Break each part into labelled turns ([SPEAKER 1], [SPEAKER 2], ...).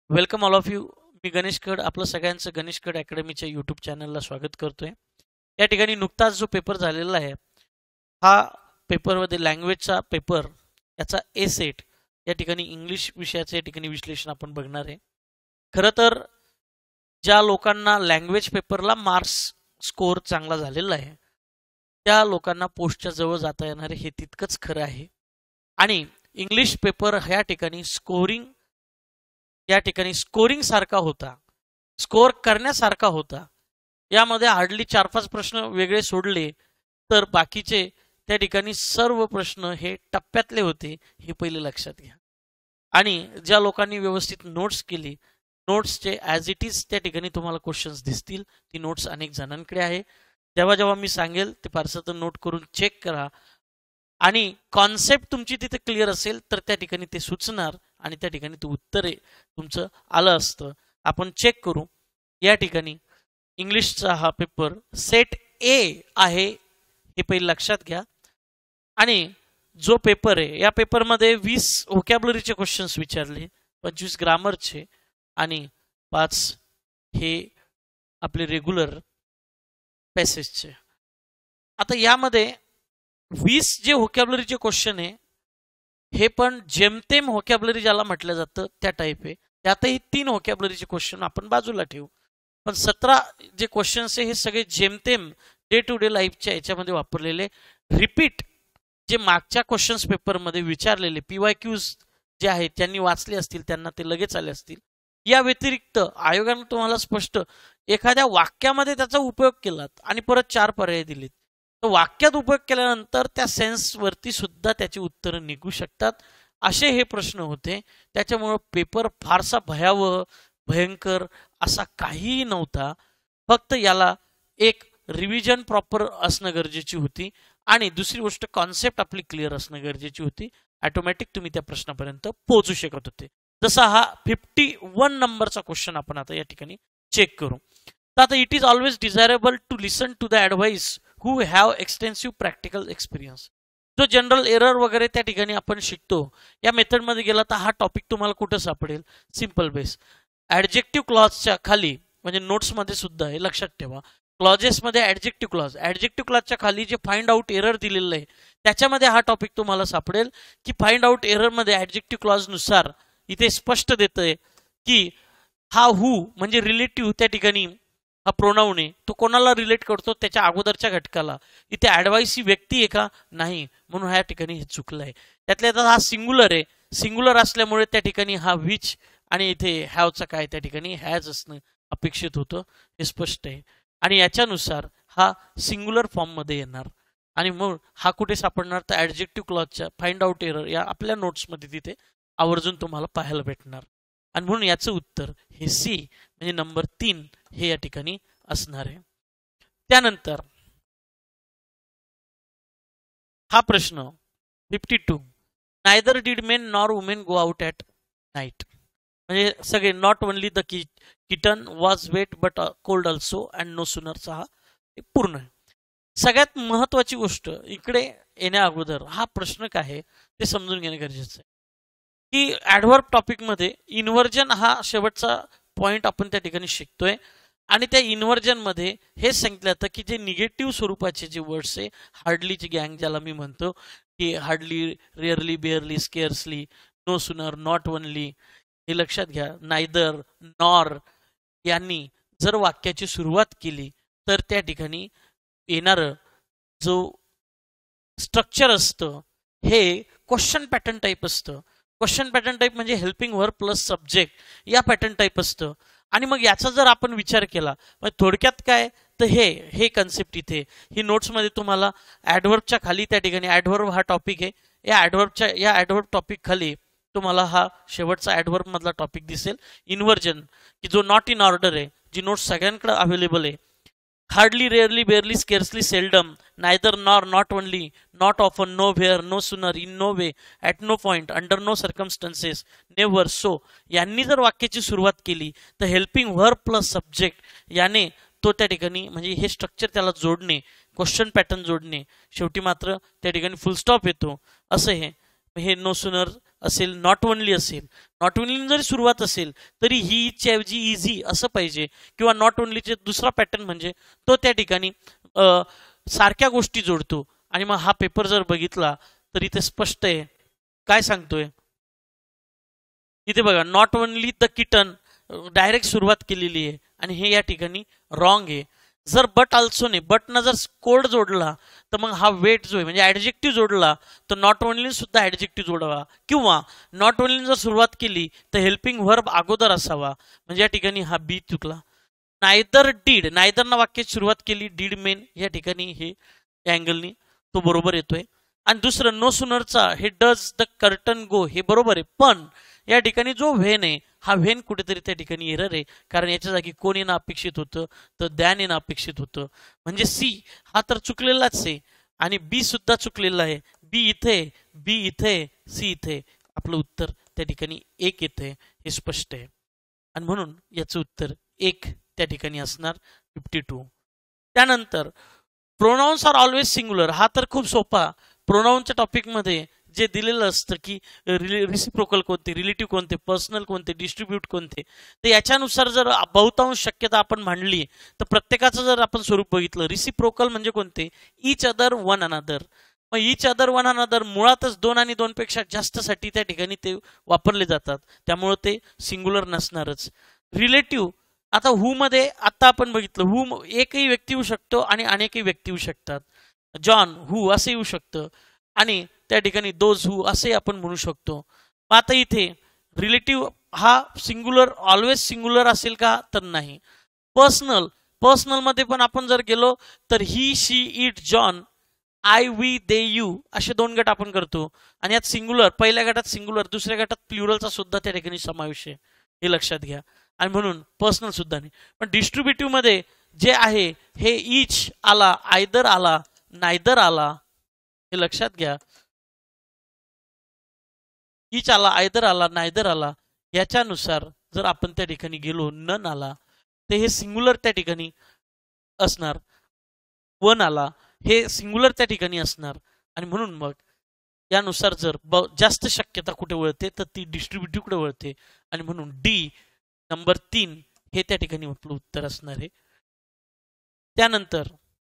[SPEAKER 1] Welcome all of you. मी गणेश खड आपलं सगळ्यांचं गणेश खड अकॅडमीच्या यूट्यूब चॅनलला स्वागत करतोय. या ठिकाणी नुकताच जो पेपर झालेला आहे हा पेपरमध्ये लँग्वेजचा पेपर याचा ए सेट या ठिकाणी इंग्लिश विषयाचं या ठिकाणी विश्लेषण आपण बघणार आहे. खरं तर ज्या लोकांना लँग्वेज पेपरला मार्क्स स्कोअर चांगला झालेला आहे त्या लोकांना पोस्टच्या जवळ जाता येणार हे तितकंच खरं आहे. आणि इंग्लिश पेपर ह्या ठिकाणी स्कोरिंग सारखा होता, स्कोअर करण्यासारखा होता. यामध्ये हार्डली 4-5 प्रश्न वेगळे सोडले तर बाकीचे त्या ठिकाणी सर्व प्रश्न हे टप्प्यातले होते हे पहिले लक्षात घ्या. आणि ज्या लोकांनी व्यवस्थित नोट्स केली, नोट्सचे ॲज इट इज त्या ठिकाणी तुम्हाला क्वेश्चन्स दिसतील. ती नोट्स अनेक जणांकडे आहे. जेव्हा जेव्हा मी सांगेल ते फारसं तर नोट करून चेक करा आणि कॉन्सेप्ट तुमची तिथे क्लिअर असेल तर त्या ठिकाणी ते सुचणार आणि त्या ठिकाणी ते उत्तर तुमचं आलं असतं. आपण चेक करू. या ठिकाणी इंग्लिशचा हा पेपर सेट ए आहे हे पहिले लक्षात घ्या. आणि जो पेपर आहे या पेपरमध्ये 20 व्होकॅब्युलरीचे क्वेश्चन्स विचारले, 25 ग्रामरचे आणि 5 हे आपले रेग्युलर पॅसेजचे. आता यामध्ये 20 जे व्होकॅब्युलरीचे क्वेश्चन आहे हे पण जेमतेम व्होकॅब्युलरी ज्याला म्हटलं जातं त्या टाईप आहे. त्यातही 3 व्होकॅब्युलरीचे क्वेश्चन आपण बाजूला ठेवू. पण 17 जे क्वेश्चन्स आहे हे सगळे जेमतेम डे टू डे लाईफच्या याच्यामध्ये वापरलेले रिपीट जे मागच्या क्वेश्चन्स पेपरमध्ये विचारलेले PYQs जे आहेत त्यांनी वाचले असतील त्यांना ते लगेच आले असतील. या व्यतिरिक्त आयोगाने तुम्हाला स्पष्ट एखाद्या वाक्यामध्ये त्याचा उपयोग केला आणि परत 4 पर्याय दिलेत. तर वाक्यात उपयोग केल्यानंतर त्या सेन्सवरती सुद्धा त्याची उत्तरं निघू शकतात असे हे प्रश्न होते. त्याच्यामुळं पेपर फारसा भयावह भयंकर असा काहीही नव्हता. फक्त याला एक रिव्हिजन प्रॉपर असणं गरजेची होती आणि दुसरी गोष्ट कॉन्सेप्ट आपली क्लिअर असणं गरजेची होती. ऑटोमॅटिक तुम्ही त्या प्रश्नापर्यंत पोहोचू शकत होते. जसा हा 51 नंबरचा क्वेश्चन आपण आता या ठिकाणी चेक करू. तर आता it is always desirable to listen to the advice who have extensive practical experience. जो जनरल एरर वगैरे त्या ठिकाणी आपण शिकतो या मेथडमध्ये गेला तर हा टॉपिक तुम्हाला कुठं सापडेल? Simple base. ॲडजेक्टिव्ह क्लॉजच्या खाली म्हणजे नोट्समध्ये सुद्धा हे लक्षात ठेवा. क्लॉजेसमध्ये ॲडजेक्टिव्ह क्लॉजच्या खाली जे फाइंड आउट एरर दिलेलं आहे त्याच्यामध्ये हा टॉपिक तुम्हाला सापडेल की फाइंड आउट एररमध्ये ॲडजेक्टिव्ह क्लॉजनुसार इथे स्पष्ट देतंय की हा हू म्हणजे रिलेटिव्ह त्या ठिकाणी हा प्रोनाऊन आहे तो कोणाला रिलेट करतो? त्याच्या अगोदरच्या घटकाला. इथे ॲडवाइस ही व्यक्ती आहे का? नाही. म्हणून ह्या ठिकाणी हे चुकलं आहे. त्यातल्या त्यात हा सिंग्युलर आहे. सिंग्युलर असल्यामुळे त्या ठिकाणी हा विच आणि इथे हॅवचा काय त्या ठिकाणी हॅज असणं अपेक्षित होतं हे स्पष्ट आहे. आणि याच्यानुसार हा सिंग्युलर फॉर्ममध्ये येणार. आणि मग हा कुठे सापडणार? तर ॲडजेक्टिव्ह क्लॉजच्या फाइंड आउट एरर या आपल्या नोट्समध्ये तिथे आवर्जून तुम्हाला पाहायला भेटणार. आणि म्हणून याचं उत्तर हे सी म्हणजे नंबर 3 हे या ठिकाणी असणार आहे. त्यानंतर हा प्रश्न 52 neither did men nor women go out at night. म्हणजे सगळे not only the kitten was wet but cold also and no सुनरचा हा पूर्ण आहे. सगळ्यात महत्वाची गोष्ट इकडे येण्या अगोदर हा प्रश्न काय आहे ते समजून घेणं गरजेचं आहे की ॲडव्हर्ब टॉपिकमध्ये इन्व्हर्जन हा शेवटचा पॉइंट आपण त्या ठिकाणी शिकतोय. आणि त्या इन्व्हर्जनमध्ये हे सांगितलं जातं की जे निगेटिव्ह स्वरूपाचे जे वर्ड्स आहे हार्डलीची गँग ज्याला मी म्हणतो की hardly, rarely, barely, scarcely, no sooner, not only हे लक्षात घ्या. नायदर, नॉर यांनी जर वाक्याची सुरुवात केली तर त्या ठिकाणी येणारं जो स्ट्रक्चर असतं हे क्वेश्चन पॅटर्न टाईप असतं. क्वेश्चन पॅटर्न टाईप म्हणजे हेल्पिंग वर्ब प्लस सब्जेक्ट या पॅटर्न टाईप असतं. आणि मग याचा जर आपण विचार केला मग थोडक्यात काय तर हे कन्सेप्ट इथे ही नोट्समध्ये तुम्हाला ॲडव्हर्बच्या खाली त्या ठिकाणी ॲडव्हर्ब हा टॉपिक आहे. या ॲडव्हर्ब टॉपिक खाली तुम्हाला हा शेवटचा ॲडव्हर्ब मधला टॉपिक दिसेल इन्व्हर्जन की जो नॉट इन ऑर्डर आहे. जी नोट्स सगळ्यांकडे अवेलेबल आहे. Hardly, rarely, barely, scarcely, seldom, neither, nor, not only, not often, nowhere, no sooner, in no way, at no point, under no circumstances, never, so यांनी जर वाक्याची सुरुवात केली तर हेल्पिंग व्हर्ब प्लस सब्जेक्ट याने तो त्या ठिकाणी म्हणजे हे स्ट्रक्चर त्याला जोडणे, क्वेश्चन पॅटर्न जोडणे, शेवटी मात्र त्या ठिकाणी फुल स्टॉप येतो असं हे नो सुनर असेल, नॉट ओनली असेल. नॉट ओनली जरी सुरुवात असेल तरी ही ऐवजी इझी असं पाहिजे, किंवा नॉट ओनलीचे दुसरा पॅटर्न म्हणजे तो त्या ठिकाणी सारख्या गोष्टी जोडतो. आणि मग हा पेपर जर बघितला तर इथे स्पष्ट आहे काय सांगतोय. इथे बघा, not only the kitten direct सुरुवात केलेली आहे आणि हे या ठिकाणी रॉंग आहे. जर बट ऑल्सो ने बटनं जर कोड जोडला तर मग हा वेट जो आहे म्हणजे ऍडजेक्टिव्ह जोडला तर नॉट ओनली सुद्धा ऍडजेक्टिव्ह जोडावा, किंवा नॉट ओनली जर सुरुवात केली तर हेल्पिंग व्हर्ब अगोदर असावा, म्हणजे या ठिकाणी हा बी चुकला. नायदर डीड, नायदरनं वाक्याची सुरुवात केली, डीड मेन या ठिकाणी हे अँगलनी तो बरोबर येतोय. आणि दुसरं नो सुनरचा हे डज द कर्टन गो हे बरोबर आहे, पण या ठिकाणी जो व्हेन आहे हा व्हेन कुठेतरी त्या ठिकाणी एरर आहे, कारण याच्या जागी कोण येणं अपेक्षित होतं तर दॅन येणं अपेक्षित होतं. म्हणजे सी हा तर चुकलेलाच आहे आणि बी सुद्धा चुकलेला आहे. बी इथे, बी इथे, सी इथे, आपलं उत्तर त्या ठिकाणी एक येते हे स्पष्ट आहे. आणि म्हणून याचं उत्तर एक त्या ठिकाणी असणार 52. त्यानंतर प्रोनाउन्स आर ऑलवेज सिंग्युलर, हा तर खूप सोपा. प्रोनाउनच्या टॉपिकमध्ये जे दिलेलं असतं की रिसिप्रोकल कोणते, रिलेटिव्ह कोणते, पर्सनल कोणते, डिस्ट्रीब्यूट कोणते, तर याच्यानुसार जर बहुतांश शक्यता आपण मांडली तर प्रत्येकाचं जर आपण स्वरूप बघितलं, रिसिप्रोकल म्हणजे कोणते, इच अदर वन अनदर. मग इच अदर वन अनदर मुळातच 2 आणि 2 पेक्षा जास्त साठी त्या ठिकाणी ते वापरले जातात, त्यामुळे ते सिंग्युलर नसणारच. रिलेटिव्ह, आता हू मध्ये आता आपण बघितलं, हू एकही व्यक्ती येऊ शकतो आणि अनेकही व्यक्ती येऊ शकतात. जॉन हू असं येऊ शकतं आणि त्या ठिकाणी दोज हू असे आपण म्हणू शकतो. आता इथे रिलेटिव्ह हा सिंग्युलर ऑलवेज सिंग्युलर असेल का तर नाही. पर्सनल, पर्सनल मध्ये पण आपण जर गेलो तर he, she, it, John, I, we, they, you असे 2 गट आपण करतो आणि यात सिंग्युलर, पहिल्या गटात सिंग्युलर, दुसऱ्या गटात प्लुरलचा सुद्धा त्या ठिकाणी समावेश आहे, हे लक्षात घ्या. आणि म्हणून पर्सनल सुद्धा नाही. पण डिस्ट्रीब्युटिव्ह मध्ये जे आहे हे इच आला, आयदर आला, नायदर आला, हे लक्षात घ्या. इच आला, आयदर आला, नायदर आला, याच्यानुसार जर आपण त्या ठिकाणी गेलो, नन आला तर हे सिंग्युलर त्या ठिकाणी असणार, वन आला हे सिंग्युलर त्या ठिकाणी असणार. आणि म्हणून मग यानुसार जर जास्त शक्यता कुठे वळते तर ती डिस्ट्रीब्युटिव्ह कडे वळते आणि म्हणून डी नंबर 3 हे त्या ठिकाणी आपलं उत्तर असणार आहे. त्यानंतर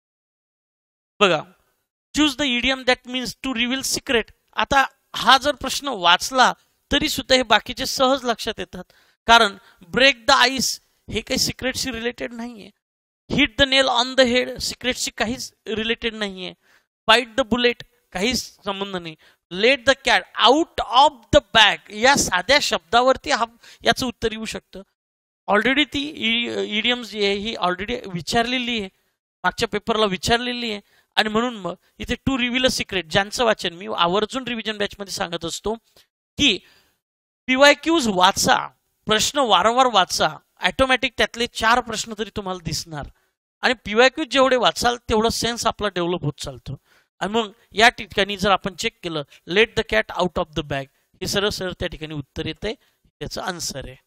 [SPEAKER 1] बघा, choose the idiom that means to reveal secret. आता हा जर प्रश्न वाचला तरी सुद्धा हे बाकीचे सहज लक्षात येतात, कारण ब्रेक द आईस हे काही सिक्रेटशी रिलेटेड नाहीये. Hit the nail on the head सिक्रेटशी काहीच रिलेटेड नाहीये. बाईट द बुलेट काहीच संबंध नाही. Let the cat out of the bag या साध्या शब्दावरती याचं उत्तर येऊ शकतं. ऑलरेडी ती इडियम्स जी आहे ही ऑलरेडी विचारलेली आहे, मागच्या पेपरला विचारलेली आहे. आणि म्हणून मग इथे टू रिव्हील अ सिक्रेट, ज्यांचं वाचन मी आवर्जून रिव्हिजन बॅच मध्ये सांगत असतो की पीवायक्यूज वाचा, प्रश्न वारंवार वाचा, ऑटोमॅटिक त्यातले 4 प्रश्न तरी तुम्हाला दिसणार. आणि पीवायक्यूज जेवढे वाचाल तेवढं सेन्स आपला डेव्हलप होत चालतो. आणि मग या ठिकाणी जर आपण चेक केलं, let the cat out of the bag हे सरळ सरळ त्या ठिकाणी उत्तर येते, त्याचं आन्सर आहे.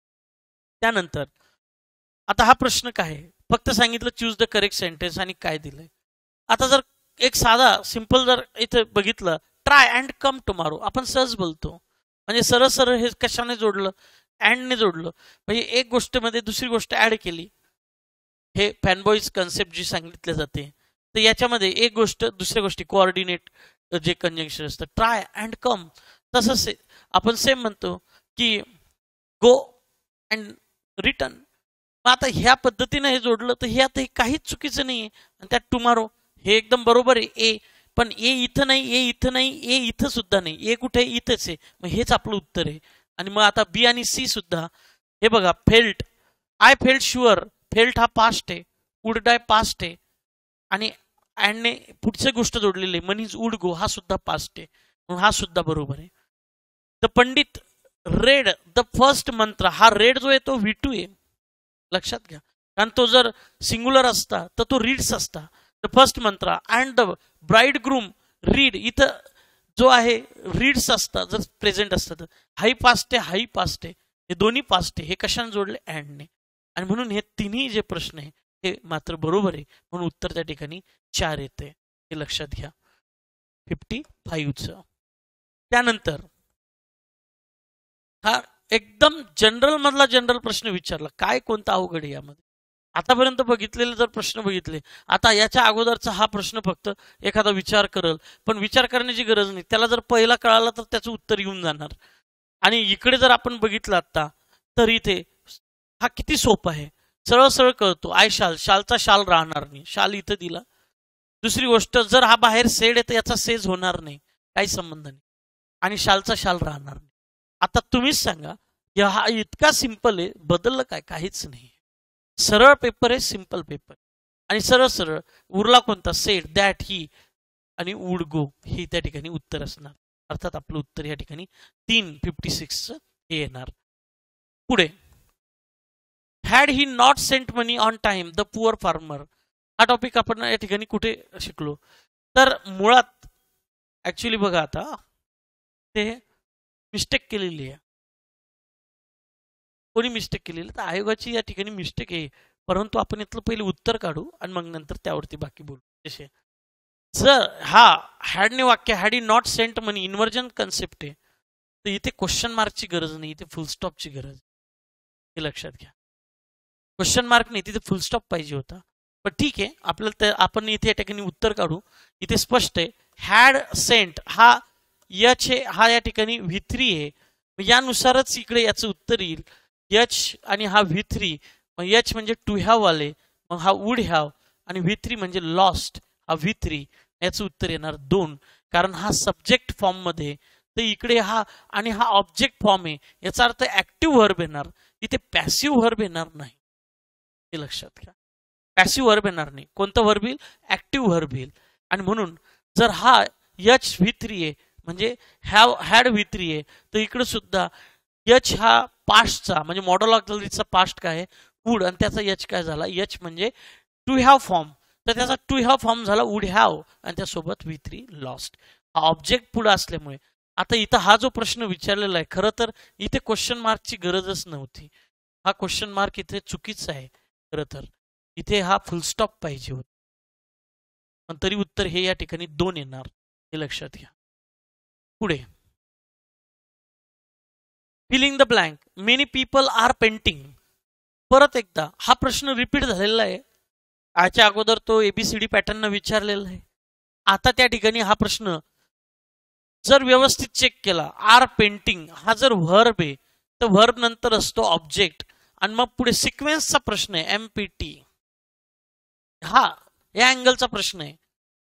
[SPEAKER 1] त्यानंतर आता हा प्रश्न काय आहे, फक्त सांगितलं चूज द करेक्ट सेंटेन्स आणि काय दिलंय. आता जर एक साधा सिंपल जर इथे बघितलं, ट्राय अँड कम टुमॉरो, आपण सहज बोलतो, म्हणजे सरळ सरळ हे कशाने जोडलं, अँडने जोडलं, म्हणजे एक गोष्टीमध्ये दुसरी गोष्ट ऍड केली. हे फॅनबॉईज कन्सेप्ट जी सांगितले जाते, तर याच्यामध्ये एक गोष्ट दुसऱ्या गोष्टी कोऑर्डिनेट जे कंजंक्शन असतं, ट्राय अँड कम, तसंच आपण सेम म्हणतो की गो अँड रिटर्न. आता ह्या पद्धतीने हे जोडलं तर हे आता काहीच चुकीचं नाहीये. आणि त्यात टुमारो हे एकदम बरोबर आहे. ए पण ए इथं नाही, ए इथं नाही, ए इथं सुद्धा नाही, ए कुठे इथंच आहे, मग हेच आपलं उत्तर आहे. आणि मग आता बी आणि सी सुद्धा हे बघा, felt, I felt sure, felt हा पास्ट आहे, वुड डाय पास्ट आहे आणि अँडने पुढची गोष्ट जोडलेली आहे, मनीज वुड गो हा सुद्धा पास्ट आहे, म्हणून हा सुद्धा बरोबर आहे. The pandit read the first mantra, हा रेड जो आहे तो V2 आहे, लक्षात घ्या, कारण तो जर सिंग्युलर असता तर तो रीड्स असता. The first mantra and the bridegroom read, इथं जो आहे रीड्स असतात जर प्रेझेंट असतात. हाई पास्ट आहे, हाई पास्ट आहे, हे दोन्ही पास्ट आहे, हे कशाने जोडले, अँडने. आणि म्हणून हे तिन्ही जे प्रश्न आहे हे मात्र बरोबर आहे, म्हणून उत्तर त्या ठिकाणी 4 येते, हे लक्षात घ्या 55चं. त्यानंतर हा एकदम जनरल मधला जनरल प्रश्न विचारला, काय कोणता अवघड आहे यामध्ये. आतापर्यंत बघितलेले जर प्रश्न बघितले, आता याच्या अगोदरचा हा प्रश्न फक्त एखादा विचार करल, पण विचार करण्याची गरज नाही. त्याला जर पहिला कळाला तर त्याचं उत्तर येऊन जाणार. आणि इकडे जर आपण बघितलं आता, तर इथे हा किती सोपा आहे, सरळ सरळ कळतो. आय शाल, शालचा शाल राहणार नाही, शाल इथं दिला. दुसरी गोष्ट, जर हा बाहेर सेड आहे तर याचा सेज होणार नाही, काही संबंध नाही, आणि शालचा शाल राहणार नाही. आता तुम्हीच सांगा, हा इतका सिंपल आहे, बदललं काय? काहीच नाही. सरळ पेपर आहे, सिंपल पेपर, आणि सरळ सरळ. उरला कोणता? सेड, दॅट, ही आणि वुड गो, ही त्या ठिकाणी उत्तर असणार. अर्थात आपलं उत्तर या ठिकाणी 356 हे येणार. पुढे, had he not sent money on time the poor farmer. हा टॉपिक आपण या ठिकाणी कुठे शिकलो? तर मुळात ऍक्च्युली बघा, आता ते मिस्टेक केलेली आहे. कोणी मिस्टेक केलेली? तर आयोगाची या ठिकाणी मिस्टेक आहे. परंतु आपण इथलं पहिले उत्तर काढू आणि मग नंतर त्यावरती बाकी बोलू. जसे जर हा हॅडने वाक्य, had he not sent money, inversion concept आहे, तर इथे क्वेश्चन मार्कची गरज नाही, इथे फुल स्टॉपची गरज. हे लक्षात घ्या. क्वेश्चन मार्क नाही, तिथे फुल स्टॉप पाहिजे होता. पण ठीक आहे, आपल्याला आपण इथे या ठिकाणी उत्तर काढू. इथे स्पष्ट आहे, हॅड सेंट हा यच आहे, हा या ठिकाणी V3 आहे. यानुसारच इकडे याचं उत्तर येईल. यच आणि हा V3, मग यच म्हणजे टू हॅव आले, मग हा वुड हॅव, आणि V3 म्हणजे लॉस्ट, हा V3. याचं उत्तर येणार 2, कारण हा सब्जेक्ट फॉर्म मध्ये, तर इकडे हा, आणि हा ऑब्जेक्ट फॉर्म आहे, याचा अर्थ ऍक्टिव्ह व्हर्ब येणार, इथे पॅसिव्ह व्हर्ब येणार नाही. हे लक्षात घ्या, पॅसिव्ह व्हर्ब येणार नाही. कोणतं व्हर्ब येईल? ऍक्टिव्ह व्हर्ब येईल. आणि म्हणून जर हा यच V3 आहे, म्हणजे हॅड V3 आहे, तर इकडे सुद्धा यच हा पास्टचा, म्हणजे मॉडल ऑक्झिलरीचा पास्ट काय आहे? वुड, आणि त्याचा यच काय झाला? यच म्हणजे टू हॅव फॉर्म, तर त्याचा टू हॅव फॉर्म झाला वुड हॅव, आणि त्यासोबत V3 लॉस्ट. हा ऑब्जेक्ट पुढे असल्यामुळे. आता इथं हा जो प्रश्न विचारलेला आहे, खरं तर इथे क्वेश्चन मार्कची गरजच नव्हती. हा क्वेश्चन मार्क इथे चुकीचा आहे. खरं तर इथे हा फुल स्टॉप पाहिजे होता, पण तरी उत्तर हे या ठिकाणी 2 येणार. हे लक्षात घ्या. पुढे, filling the blank, many people are painting. परत एकदा हा प्रश्न रिपीट झालेला आहे. याच्या अगोदर तो ABCD पॅटर्न विचारलेला आहे. आता त्या ठिकाणी हा प्रश्न जर व्यवस्थित चेक केला, आर पेंटिंग हा जर व्हर्ब आहे, तर व्हर्ब नंतर असतो ऑब्जेक्ट, आणि मग पुढे सिक्वेन्सचा प्रश्न आहे, MPT. हा या अँगलचा प्रश्न आहे,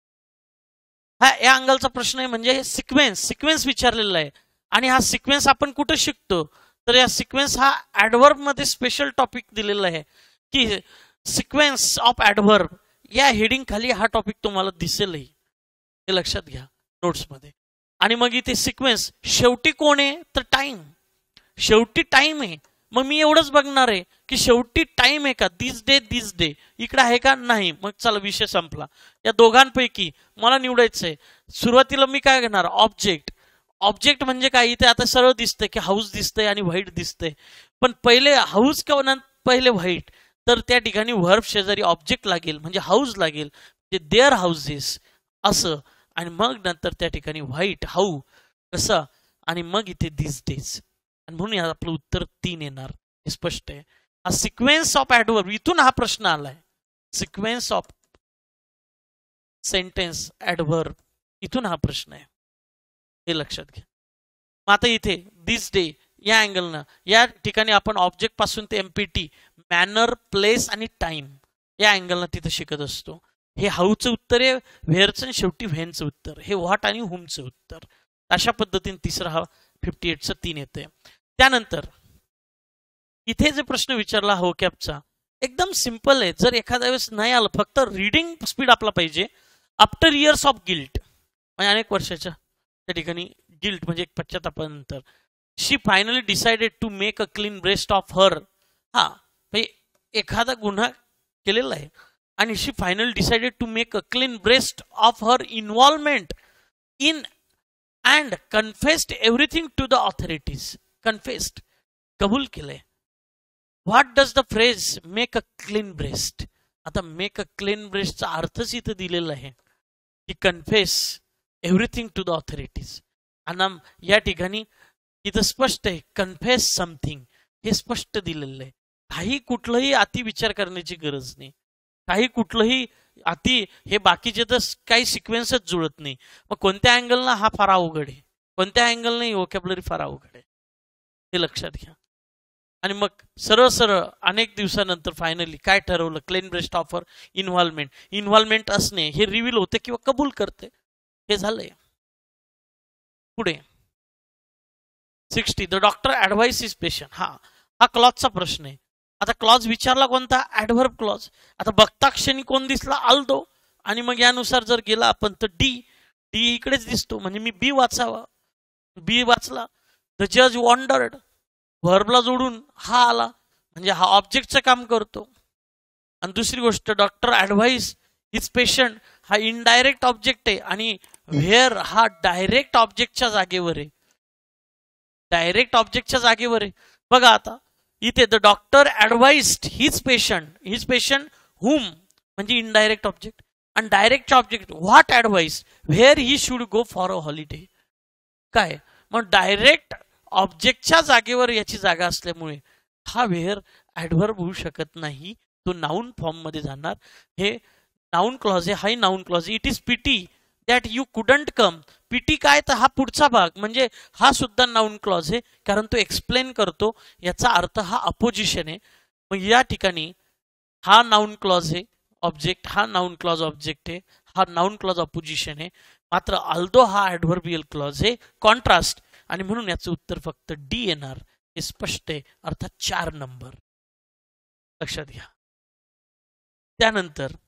[SPEAKER 1] हा या अँगलचा प्रश्न आहे, म्हणजे सिक्वेन्स विचारलेला आहे. आणि हा सिक्वेन्स आपण कुठे शिकतो? तर या सिक्वेन्स हा ऍडव्हर्ब मध्ये स्पेशल टॉपिक दिलेला आहे, की सिक्वेन्स ऑफ ऍडव्हर्ब, या हेडिंग खाली हा टॉपिक तुम्हाला दिसेलही. हे लक्षात घ्या नोट्समध्ये. आणि मग इथे सिक्वेन्स शेवटी कोण आहे? तर टाइम. शेवटी टाइम आहे, मग मी एवढंच बघणार आहे की शेवटी टाइम आहे का? दिस डे इकडे आहे का? नाही. मग चला, विषय संपला. या दोघांपैकी मला निवडायचंय. सुरुवातीला मी काय घेणार? ऑब्जेक्ट. ऑब्जेक्ट म्हणजे काय? इथे आता सरळ दिसतंय की हाऊस दिसतंय आणि व्हाईट दिसतंय, पण पहिले हाऊस किंवा पहिले व्हाईट, तर त्या ठिकाणी व्हर्ब शेजारी ऑब्जेक्ट लागेल, म्हणजे हाऊस लागेल, म्हणजे देअर हाऊसेस असं, आणि मग नंतर त्या ठिकाणी व्हाईट, हाऊ कसं, आणि मग इथे दिस डेज. आणि म्हणून आपलं उत्तर 3 येणार. हे स्पष्ट आहे. हा सिक्वेन्स ऑफ ऍडव्हर्ब, इथून हा प्रश्न आलाय. सिक्वेन्स ऑफ सेंटेन्स ऍडव्हर्ब, इथून हा प्रश्न आहे. हे लक्षात घ्या. मग आता इथे दिस डे या अँगलनं, या ठिकाणी आपण ऑब्जेक्ट पासून ते MPT, मॅनर, प्लेस आणि टाइम या अँगलनं तिथे शिकत असतो. हे हाऊचं उत्तर आहे, व्हेअरचं, आणि शेवटी व्हेनचं उत्तर, हे व्हॉट आणि हुमचं उत्तर. अशा पद्धतीने तिसरा हा 58चं 3 येते. त्यानंतर इथे जे प्रश्न विचारला हो कॅपचा, एकदम सिंपल आहे. जर एखाद्या वेळेस नाही आलं, फक्त रीडिंग स्पीड आपला पाहिजे. आफ्टर इयर्स ऑफ गिल्ट, म्हणजे अनेक वर्षाच्या त्या ठिकाणी गिल्ट म्हणजे एक पश्चातापानंतर, she finally decided to make a clean breast of her. हा म्हणजे एखादा गुन्हा केलेला आहे, आणि she finally decided to make a clean breast of her involvement in and confessed everything to the authorities. Confessed, कबूल केलंय. What does the phrase make a clean breast? आता मेक अ क्लीन ब्रेस्टचा अर्थच इथं दिलेला आहे की confess everything to the authorities. आणि या ठिकाणी इथं स्पष्ट आहे, कन्फेस समथिंग, हे स्पष्ट दिलेलं आहे. काही कुठलंही अति विचार करण्याची गरज नाही, काही कुठलंही अति, हे बाकीचे तर काही सिक्वेन्सच जुळत नाही. मग कोणत्या अँगलनं हा फार अवघड आहे, कोणत्या अँगलनं व्होकॅब्युलरी फार अवघड आहे, हे लक्षात घ्या. आणि मग सरळ सरळ अनेक दिवसानंतर फायनली काय ठरवलं, क्लेम बेस्ड ऑफर इन्व्हॉल्वमेंट असणे हे रिव्हील होते किंवा कबूल करते, हे झालंय. पुढे 60 the doctor advise is patient. हा क्लॉजचा प्रश्न आहे. आता क्लॉज विचारला कोणता, ऍडव्हर्ब क्लॉज. आता बघता क्षणी कोण दिसला, आल्दो, आणि मग यानुसार जर गेला आपण तर डी इकडेच दिसतो, म्हणजे मी बी वाचावा, बी वाचला. द जज वॉन्डर्ड, व्हर्बला जोडून हा आला, म्हणजे हा ऑब्जेक्टचं काम करतो. आणि दुसरी गोष्ट, डॉक्टर ऍडवाइस इज पेशंट, हा इनडायरेक्ट ऑब्जेक्ट आहे, आणि व्हेअर हा डायरेक्ट ऑब्जेक्टच्या जागेवर आहे, डायरेक्ट ऑब्जेक्टच्या जागेवर आहे. बघा आता इथे the doctor advised his patient whom, म्हणजे इनडायरेक्ट ऑब्जेक्ट, आणि direct object what advise, where he should go for a holiday. काय मग डायरेक्ट ऑब्जेक्टच्या जागेवर याची जागा असल्यामुळे हा व्हेअर ऍडव्हर्ब होऊ शकत नाही, तो नाउन फॉर्म मध्ये जाणार. हे नाउन क्लॉज आहे, हाय noun clause. It is pity that you couldn't come. Pity काय, तर हा पुढचा भाग, म्हणजे हा सुद्धा नाउन क्लॉज आहे, कारण तो एक्सप्लेन करतो, याचा अर्थ हा अपोजिशन आहे. मग या ठिकाणी हा नाउन क्लॉज आहे ऑब्जेक्ट, हा नाउन क्लॉज ऑब्जेक्ट आहे, हा नाउन क्लॉज अपोजिशन आहे. मात्र अल्दो हा ऍडव्हर्बियल क्लॉज आहे, कॉन्ट्रास्ट, आणि म्हणून याचं उत्तर फक्त डी येणार, हे स्पष्ट आहे, अर्थात 4 नंबर लक्षात घ्या. त्यानंतर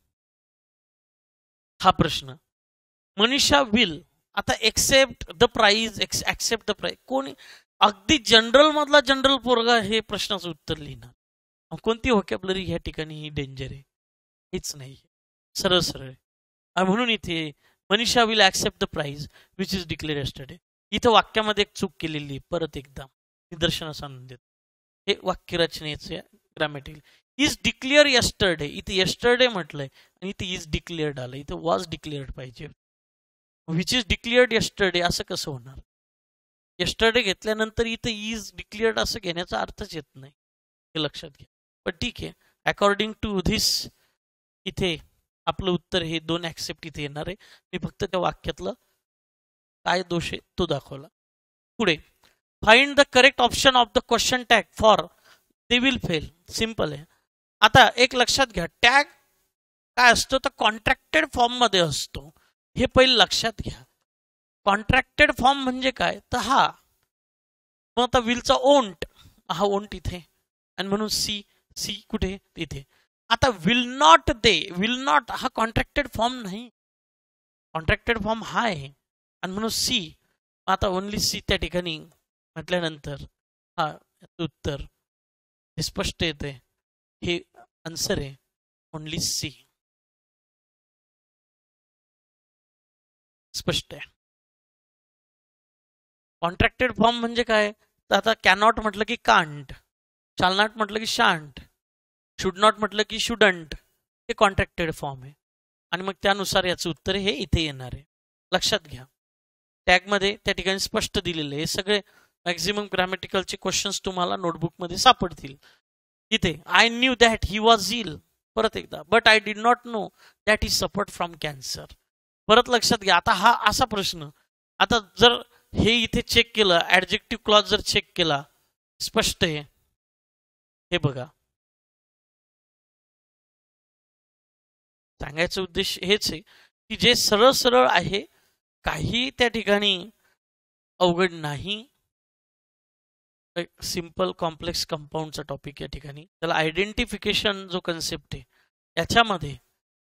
[SPEAKER 1] हा प्रश्न, मनीषा विल आता except the prize, accept the prize. कोणी अगदी जनरल मधला जनरल पोरगा हे प्रश्नाचं उत्तर लिहिणार. कोणती व्होकॅब्युलरी ह्या ठिकाणी ही डेंजर आहे, हेच नाही, सरळ सरळ. म्हणून इथे Manisha will accept the prize which is declare yesterday. इथं वाक्यामध्ये एक चूक केलेली, परत एकदा निदर्शनास आणून देत. हे वाक्य रचनेचे ग्रामॅटिकल, इज डिक्लेअर यस्टरडे, इथे यस्टरडे म्हटलंय आणि इथे इज डिक्लेअर्ड आलं, इथे वॉज डिक्लेअर्ड पाहिजे. विच इज डिक्लेअर्ड यस्टरडे असं कसं होणार, यस्टरडे घेतल्यानंतर इथे इज डिक्लेअर्ड असं घेण्याचा अर्थच येत नाही, हे लक्षात घ्या. पण ठीक आहे, अकॉर्डिंग टू धिस इथे आपलं उत्तर हे 2 ऍक्सेप्ट इथे येणार आहे. मी फक्त त्या वाक्यातलं काय दोष आहे तो दाखवला. पुढे find the correct option of the question tag for they will fail. Simple आहे. आता एक लक्षात घ्या, टॅग काय असतो तर कॉन्ट्रॅक्टेड फॉर्म मध्ये असतो, हे पहिले लक्षात घ्या. कॉन्ट्रॅक्टेड फॉर्म म्हणजे काय तर हा, मग आता विलचा ओंट, हा ओंट इथे, आणि म्हणून सी कुठे तिथे. आता will not they, will not हा कॉन्ट्रॅक्टेड फॉर्म नाही, कॉन्ट्रॅक्टेड फॉर्म हा आहे, आणि म्हणून सी. आता ओनली सी त्या ठिकाणी म्हटल्यानंतर हा उत्तर हे स्पष्ट येते, हे आन्सर आहे ओनली सी, स्पष्ट आहे. कॉन्ट्रॅक्टेड फॉर्म म्हणजे काय तर आता कॅनॉट म्हटलं की कांट, शाल नॉट म्हटलं की शांट, शुड नॉट म्हटलं की शुडंट, हे कॉन्ट्रॅक्टेड फॉर्म आहे. आणि मग त्यानुसार याचं उत्तर हे इथे येणार आहे, लक्षात घ्या. टॅगमध्ये त्या ठिकाणी स्पष्ट दिलेले हे सगळे मॅक्झिमम ग्रामॅटिकलचे क्वेश्चन्स तुम्हाला नोटबुकमध्ये सापडतील. इथे I knew that he was ill, परत एकदा, but I did not know that he suffered from cancer. परत लक्षात घ्या, आता हा असा प्रश्न, आता जर हे इथे चेक केलं, ऍडजेक्टिव्ह क्लॉज जर चेक केला, स्पष्ट आहे. हे बघा, सांगायचा उद्देश हेच आहे की जे सरळ सरळ आहे, काही त्या ठिकाणी अवघड नाही. सिंपल कॉम्प्लेक्स कंपाऊंडचा टॉपिक या ठिकाणी, त्याला आयडेंटिफिकेशन जो कन्सेप्ट आहे याच्यामध्ये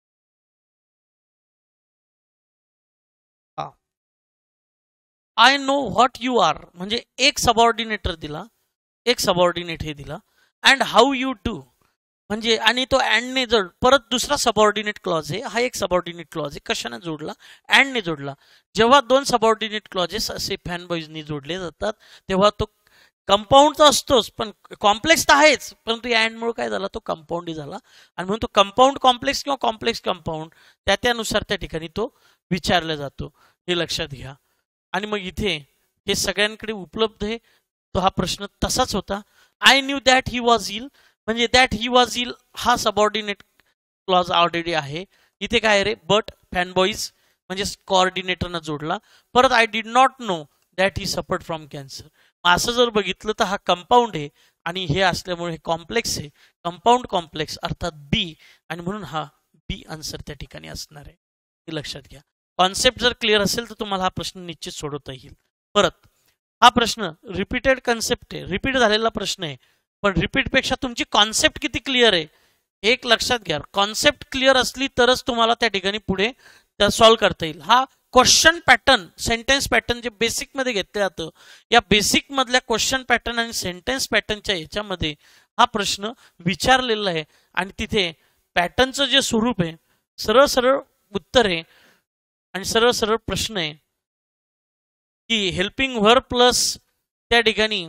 [SPEAKER 1] I know what you are, म्हणजे एक सबऑर्डिनेटर दिला, एक सबऑर्डिनेट हे दिला, अँड हाऊ यू डू, म्हणजे आणि तो अँडने जोड, परत दुसरा सबऑर्डिनेट क्लॉज आहे, हा एक सबऑर्डिनेट क्लॉज आहे, कशाने जोडला, अँडने जोडला. जेव्हा 2 सबऑर्डिनेट क्लॉजेस असे फॅनबॉईजनी जोडले जातात तेव्हा तो कंपाऊंडचा असतोच, पण कॉम्प्लेक्स तर आहेच, परंतु या अँडमुळे काय झाला, तो कंपाऊंडही झाला. आणि म्हणून तो कंपाऊंड कॉम्प्लेक्स किंवा कॉम्प्लेक्स कंपाऊंड त्यानुसार त्या ठिकाणी तो विचारला जातो, हे लक्षात घ्या. आणि मग इथे हे सगळ्यांकडे उपलब्ध आहे, तो हा प्रश्न तसाच होता. I knew that he was ill, म्हणजे दॅट ही वॉज इल हा सबऑर्डिनेट क्लॉज ऑलरेडी आहे. इथे काय रे, बट फॅनबॉईज म्हणजे कोऑर्डिनेटरनं जोडला. परत I did not know that he suffered from cancer. असं जर बघितलं तर हा कंपाऊंड आहे आणि हे असल्यामुळे हे कॉम्प्लेक्स आहे, कंपाऊंड कॉम्प्लेक्स अर्थात बी, आणि म्हणून हा बी आन्सर त्या ठिकाणी असणार आहे. हे लक्षात घ्या. कॉन्सेप्ट जर क्लिअर असेल तर तुम्हाला हा प्रश्न निश्चित सोडवता येईल. परत हा प्रश्न रिपीटेड कन्सेप्ट आहे, रिपीट झालेला प्रश्न आहे, पण रिपीटपेक्षा तुमची कॉन्सेप्ट किती क्लिअर आहे एक लक्षात घ्या. कॉन्सेप्ट क्लिअर असली तरच तुम्हाला त्या ठिकाणी पुढे सॉल्व्ह करता येईल. हा क्वेश्चन पॅटर्न, सेंटेन्स पॅटर्न जे बेसिक मध्ये घेतलं जातं, या बेसिक मधल्या क्वेश्चन पॅटर्न आणि सेंटेन्स पॅटर्नच्या ह्याच्यामध्ये हा प्रश्न विचारलेला आहे. आणि तिथे पॅटर्नचं जे स्वरूप आहे, सरळ सरळ उत्तर आहे आणि सरळ सरळ प्रश्न आहे की हेल्पिंग व्हर्ब प्लस त्या ठिकाणी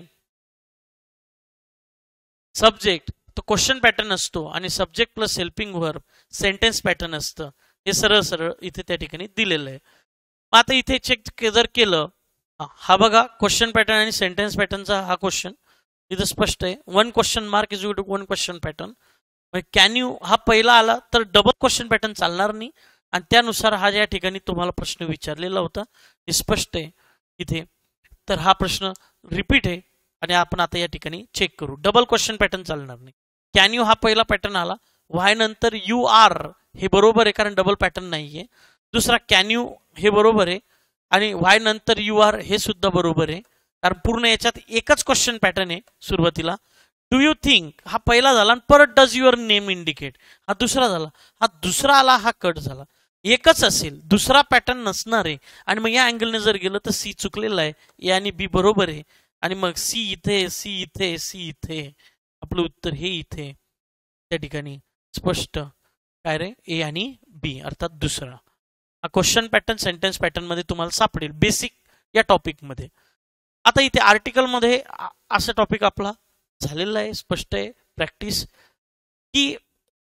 [SPEAKER 1] सब्जेक्ट तो क्वेश्चन पॅटर्न असतो आणि subject plus helping verb sentence pattern असतं. हे सरळ सरळ इथे त्या ठिकाणी दिलेलं आहे. मग आता इथे चेक जर केलं, हा बघा क्वेश्चन पॅटर्न आणि सेंटेन्स पॅटर्नचा हा क्वेश्चन इथं स्पष्ट आहे. 1 question mark is to 1 question pattern. Can you हा पहिला आला तर डबल क्वेश्चन पॅटर्न चालणार नाही आणि त्यानुसार हा या ठिकाणी तुम्हाला प्रश्न विचारलेला होता, हे स्पष्ट आहे इथे. तर हा प्रश्न रिपीट आहे आणि आपण आता या ठिकाणी चेक करू. डबल क्वेश्चन पॅटर्न चालणार नाही. कॅन यू हा पहिला पॅटर्न आला, व्हाय नंतर यू आर हे बरोबर आहे कारण डबल पॅटर्न नाहीये. दुसरा कॅन यू हे बरोबर आहे आणि व्हाय नंतर यू आर हे सुद्धा बरोबर आहे कारण पूर्ण याच्यात एकच क्वेश्चन पॅटर्न आहे सुरुवातीला. डू यू थिंक हा पहिला झाला आणि परत डज युअर नेम इंडिकेट हा दुसरा झाला. हा दुसरा आला, हा कट झाला. एकच असेल, दुसरा पॅटर्न नसणार आहे. आणि मग या अँगलने जर गेलं तर सी चुकलेला आहे, ए आणि बी बरोबर आहे. आणि मग सी इथे, सी इथे, सी इथे, आपलं उत्तर हे इथे त्या ठिकाणी स्पष्ट काय रे, ए आणि बी अर्थात दुसरा. हा क्वेश्चन पॅटर्न सेंटेन्स पॅटर्न मध्ये तुम्हाला सापडेल बेसिक या टॉपिक मध्ये. आता इथे आर्टिकल मध्ये असा टॉपिक आपला झालेला आहे, स्पष्ट आहे प्रॅक्टिस की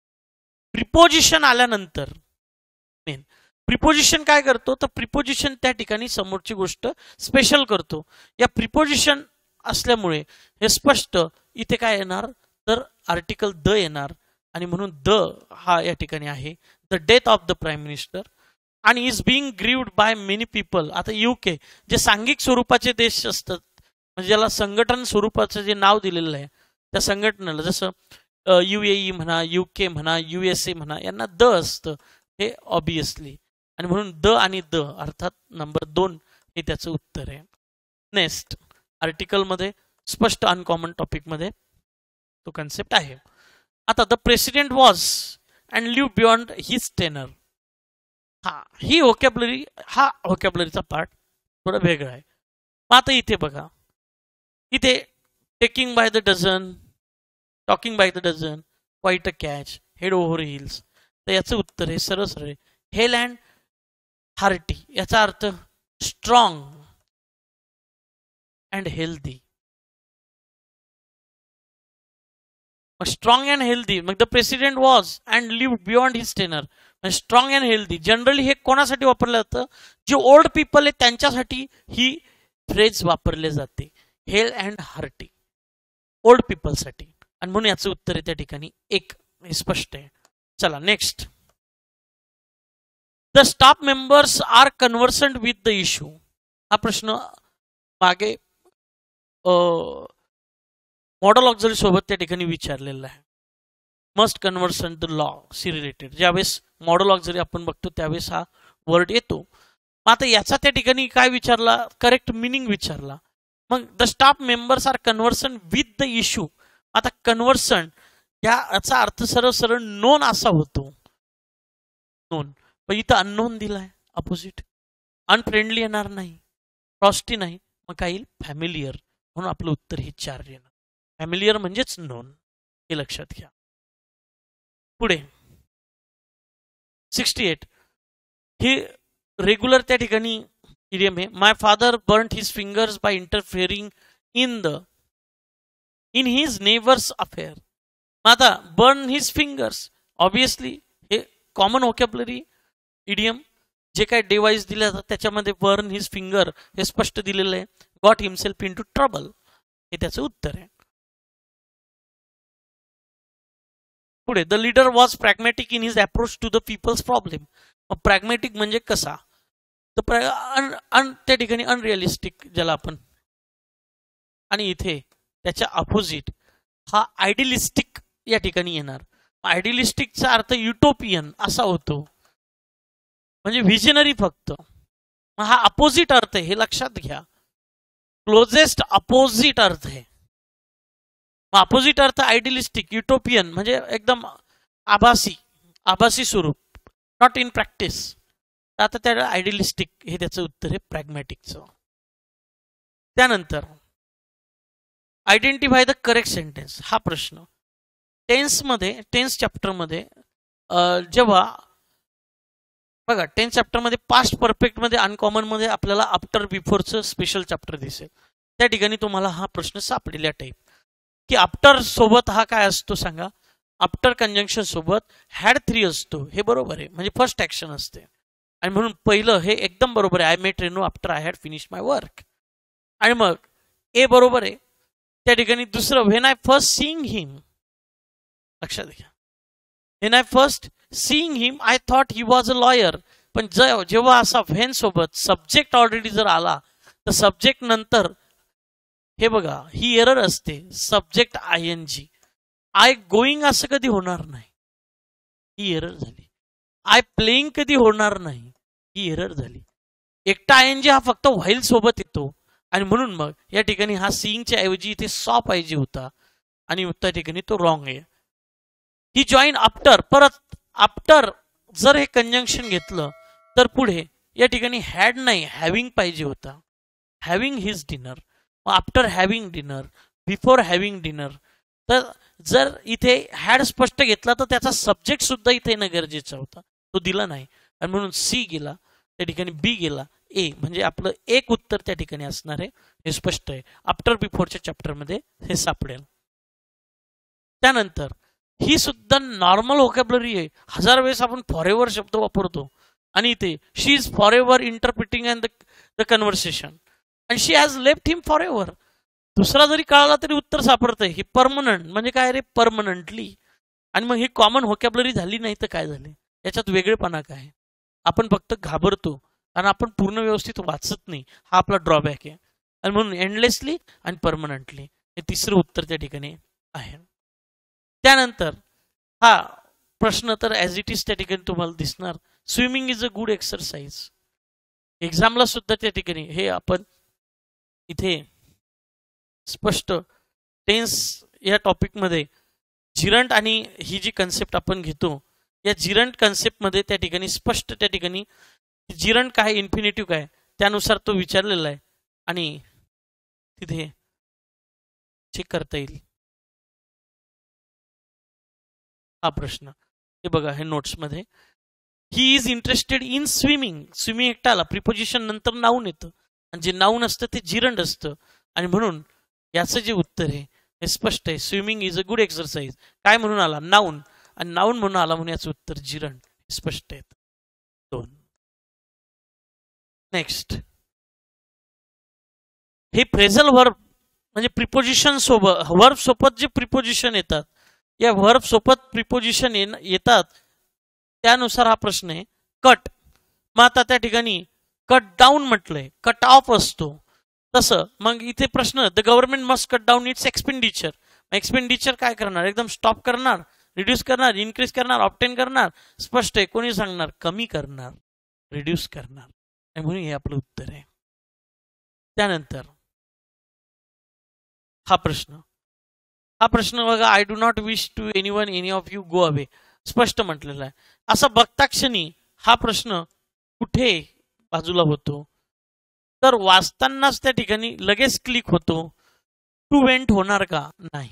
[SPEAKER 1] प्रिपोजिशन आल्यानंतर मेन प्रिपोजिशन काय करतो तर प्रिपोजिशन त्या ठिकाणी समोरची गोष्ट स्पेशल करतो. या प्रिपोजिशन असल्यामुळे हे स्पष्ट इथे काय येणार तर आर्टिकल द येणार आणि म्हणून द हा या ठिकाणी आहे. The death of the prime minister आणि is being grieved by many people. आता UK जे सांघिक स्वरूपाचे देश असतात म्हणजे ज्याला संघटन स्वरूपाचं जे नाव दिलेलं आहे त्या संघटनेला, जसं UAE म्हणा, UK म्हणा, USA म्हणा, यांना द असतं हे ऑब्वियसली आणि म्हणून द आणि द अर्थात नंबर 2 हे त्याचं उत्तर आहे. नेक्स्ट आर्टिकल मध्ये स्पष्ट अनकॉमन टॉपिक मध्ये तो कन्सेप्ट आहे. आता the president was and live beyond his tenure. हा ही व्होकॅब्युलरी, हा व्होकॅब्युलरीचा पार्ट थोडा वेगळा आहे. मग आता इथे बघा, इथे taking by the dozen, talking by the dozen, quite a catch, head over heels. तर याचं उत्तर आहे सरळ सरळ हेल अँड हार्टी. याचा अर्थ strong and healthy. Strong and healthy, मग the president was and live beyond his tenure. Strong and healthy generally हे कोणासाठी वापरलं जातं, जे ओल्ड पीपल आहे त्यांच्यासाठी ही फ्रेज वापरले जाते. हेल अँड हार्टी ओल्ड पीपलसाठी आणि म्हणून याचं उत्तर आहे त्या ठिकाणी 1 हे स्पष्ट आहे. चला next. The staff members are conversant with the issue. हा प्रश्न मागे मॉडल ऑक्झरी सोबत त्या ठिकाणी विचारलेला आहे. Must conversant the law C related. ज्यावेळेस मॉडल ऑक्झरी आपण बघतो त्यावेळेस हा वर्ड येतो. मग आता याचा त्या ठिकाणी काय विचारला, करेक्ट मिनिंग विचारला. मग the staff members are conversant with the issue. आता कन्व्हर्संट याचा अर्थ सरळ सरळ नोन असा होतो, नोन. पण इथं अननोन दिलाय, अपोजिट. अनफ्रेंडली येणार नाही, फ्रॉस्टी नाही, मग काय येईल फॅमिलियर. म्हणून आपलं उत्तर हे 4 येणार. फॅमिलियर म्हणजेच नोन, हे लक्षात घ्या. पुढे 68 हे रेग्युलर त्या ठिकाणी इडियम आहे. My father burnt his fingers by interfering in his neighbours affair. आता बर्न हिज फिंगर्स ऑब्विसली हे कॉमन व्होकॅब्युलरी इडियम. जे काय डिवाइस दिले जातात त्याच्यामध्ये बर्न हिज फिंगर हे स्पष्ट दिलेलं आहे. Got himself into trouble. हे त्याचं उत्तर आहे. पुढे, the leader was pragmatic in his approach to the people's problem. Pragmatic म्हणजे कसा, तर त्या ठिकाणी अनरिअलिस्टिक ज्याला आपण, आणि इथे त्याच्या अपोजिट हा आयडियलिस्टिक या ठिकाणी येणार. आयडियलिस्टिकचा अर्थ युटोपियन असा होतो, म्हणजे व्हिजनरी फक्त. हा अपोजिट अर्थ आहे, हे लक्षात घ्या. क्लोजेस्ट अपोजिट अर्थ आहे. अपोजिट अर्थ आयडियलिस्टिक, युटोपियन म्हणजे एकदम आभासी स्वरूप, नॉट इन प्रॅक्टिस. आता त्या आयडियलिस्टिक हे त्याचं उत्तर आहे प्रॅग्मॅटिकचं. त्यानंतर आयडेंटिफाय द करेक्ट सेंटेन्स हा प्रश्न. टेन्स चॅप्टरमध्ये जेव्हा बघा, टेन्स चॅप्टरमध्ये पास्ट परफेक्ट मध्ये अनकॉमन मध्ये आपल्याला आफ्टर बिफोरचं स्पेशल चॅप्टर दिसेल. त्या ठिकाणी तुम्हाला हा प्रश्न सापडेल्या टाईप की आफ्टर सोबत हा काय असतो सांगा, आफ्टर कंजंक्शन सोबत हॅड 3 असतो. हे बरोबर आहे, म्हणजे फर्स्ट ऍक्शन असते, आणि म्हणून पहिलं हे एकदम बरोबर आहे. I met Renu after I had finish my work. आणि मग ए बरोबर आहे. त्या ठिकाणी दुसरं, when I first seeing him, लक्षात घ्या, when I first seeing him I thought he was a lawyer. पण जेव्हा असा व्हेन सोबत सब्जेक्ट ऑलरेडी जर आला तर सब्जेक्ट नंतर हे बघा ही एरर असते, सब्जेक्ट ING. आय गोईंग असं कधी होणार नाही, ही एरर झाली. आय प्लेइंग कधी होणार नाही, ही एरर झाली. एकटा ING हा फक्त व्हाईल सोबत येतो, आणि म्हणून मग या ठिकाणी हा सीइंगच्या ऐवजी इथे सॉ पाहिजे होता, आणि त्या ठिकाणी तो रॉंग आहे. ही जॉईन आफ्टर, परत आफ्टर जर हे कंजंक्शन घेतलं तर पुढे या ठिकाणी हॅड नाही, हॅव्हिंग पाहिजे होता. Having his dinner, after having dinner, before having dinner. तर जर इथे हॅड स्पष्ट घेतला तर त्याचा सब्जेक्ट सुद्धा इथे येणं गरजेचा होता, तो दिला नाही, आणि म्हणून सी गेला, त्या ठिकाणी बी गेला, ए. म्हणजे आपलं एक उत्तर त्या ठिकाणी असणार आहे, हे स्पष्ट आहे. आफ्टर बिफोरच्या चॅप्टरमध्ये हे सापडेल. त्यानंतर ही सुद्धा नॉर्मल व्होकॅब्युलरी आहे, 1000 वेळेस आपण फॉरेवर शब्द वापरतो, आणि इथे she is forever interpreting and the conversation, आणि she has left him forever. दुसरा जरी कळाला तरी उत्तर सापडतंय. ही परमनंट म्हणजे काय रे, परमनंटली. आणि मग ही कॉमन व्होकॅब्युलरी झाली नाही तर काय झाले, याच्यात वेगळेपणा काय. आपण फक्त घाबरतो कारण आपण पूर्ण व्यवस्थित वाचत नाही, हा आपला ड्रॉबॅक आहे. आणि म्हणून एंडलेसली आणि परमनंटली हे तिसरं उत्तर त्या ठिकाणी आहे. त्यानंतर हा प्रश्न तर ॲज इट इज त्या ठिकाणी तुम्हाला दिसणार, swimming is a good exercise. एक्झामला सुद्धा त्या ठिकाणी हे आपण इथे स्पष्ट टेन्स या टॉपिकमध्ये जिरंट आणि ही जी कन्सेप्ट आपण घेतो, या जिरंट कन्सेप्टमध्ये त्या ठिकाणी स्पष्ट त्या ठिकाणी जिरंट काय, इन्फिनिटिव्ह काय, त्यानुसार तो विचारलेला आहे, आणि तिथे चेक करता येईल हा प्रश्न. हे बघा, हे नोट्समध्ये he is interested in swimming. Swimming एकटा आला, प्रिपोजिशन नंतर नाऊन येतं, आणि जे नाऊन असतं ते जिरंट असतं, आणि म्हणून याचं जे उत्तर आहे हे स्पष्ट आहे. Swimming is a good exercise काय म्हणून आला, नाऊन, आणि नाऊन म्हणून आला म्हणून याचं उत्तर जिरंट, स्पष्ट आहे. 2. नेक्स्ट, हे फ्रेझल वर्ब म्हणजे प्रिपोजिशन सोबत, वर्ब सोबत जे प्रिपोजिशन येतात, या वर्ब सोबत प्रिपोजिशन येतात त्यानुसार हा प्रश्न आहे. कट, मग आता त्या ठिकाणी कट डाऊन म्हटलंय, कट ऑफ असतो तसं. मग इथे प्रश्न, the government must cut down its expenditure. Expenditure काय करणार, एकदम स्टॉप करणार, रिड्यूस करणार, इन्क्रीज करणार, ऑप्टेन करणार, स्पष्ट आहे. कोणी सांगणार, कमी करणार, रिड्यूस करणार, म्हणून हे आपलं उत्तर आहे. त्यानंतर हा प्रश्न बघा, I do not wish to anyone any of you go away, स्पष्ट म्हटलेला आहे. असं बघता क्षणी हा प्रश्न कुठे बाजूला होतो, तर वाचतानाच त्या ठिकाणी लगेच क्लिक होतो. टू वेंट होणार का, नाही,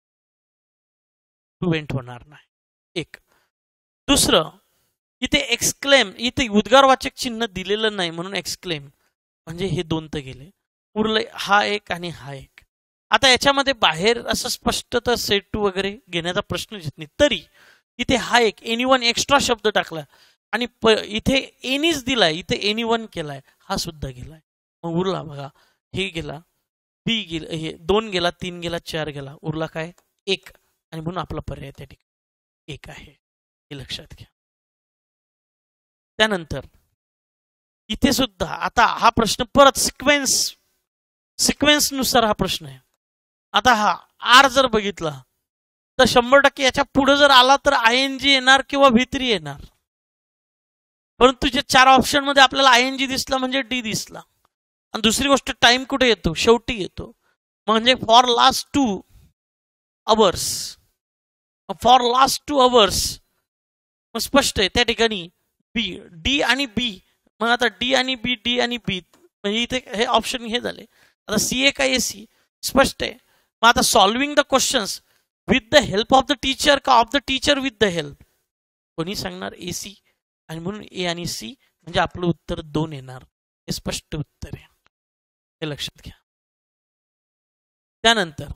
[SPEAKER 1] टू वेंट होणार नाही. एक. दुसरं, इथे एक्सक्लेम, इथे उद्गारवाचक चिन्ह दिलेलं नाही म्हणून एक्सक्लेम, म्हणजे हे 2 तर गेले, उरले हा एक आणि हा एक. आता याच्यामध्ये बाहेर असं स्पष्ट तर सेट टू वगैरे घेण्याचा प्रश्न येत नाही, तरी इथे हा एक एनीवन एक्स्ट्रा शब्द टाकला, आणि इथे एनीज दिलाय, इथे एनीवन केलाय, हा सुद्धा गेलाय. मग उरला बघा, हे गेला बी गेला, हे 2 गेला, 3 गेला, 4 गेला, उरला काय 1, आणि म्हणून आपला पर्याय त्या ठिकाणी 1 आहे, हे लक्षात घ्या. त्यानंतर इथे सुद्धा आता हा प्रश्न परत सिक्वेन्स नुसार हा प्रश्न आहे. आता हा आर जर बघितला तर 100% याच्या पुढे जर आला तर ING येणार किंवा V3 येणार. परंतु जे 4 ऑप्शन मध्ये आपल्याला ING दिसला म्हणजे डी दिसला. आणि दुसरी गोष्ट टाइम कुठे येतो, शेवटी येतो, म्हणजे for last 2 hours. For last 2 hours मग स्पष्ट आहे त्या ठिकाणी बी, डी आणि बी. मग आता डी आणि बी, डी आणि बी, म्हणजे इथे हे ऑप्शन हे झाले. आता CA का AC स्पष्ट आहे. मग आता solving the questions with the help of the teacher का of the teacher with the help, कोणी सांगणार AC, आणि म्हणून A आणि C म्हणजे आपलं उत्तर 2 येणार. हे स्पष्ट उत्तर आहे, हे लक्षात घ्या. त्यानंतर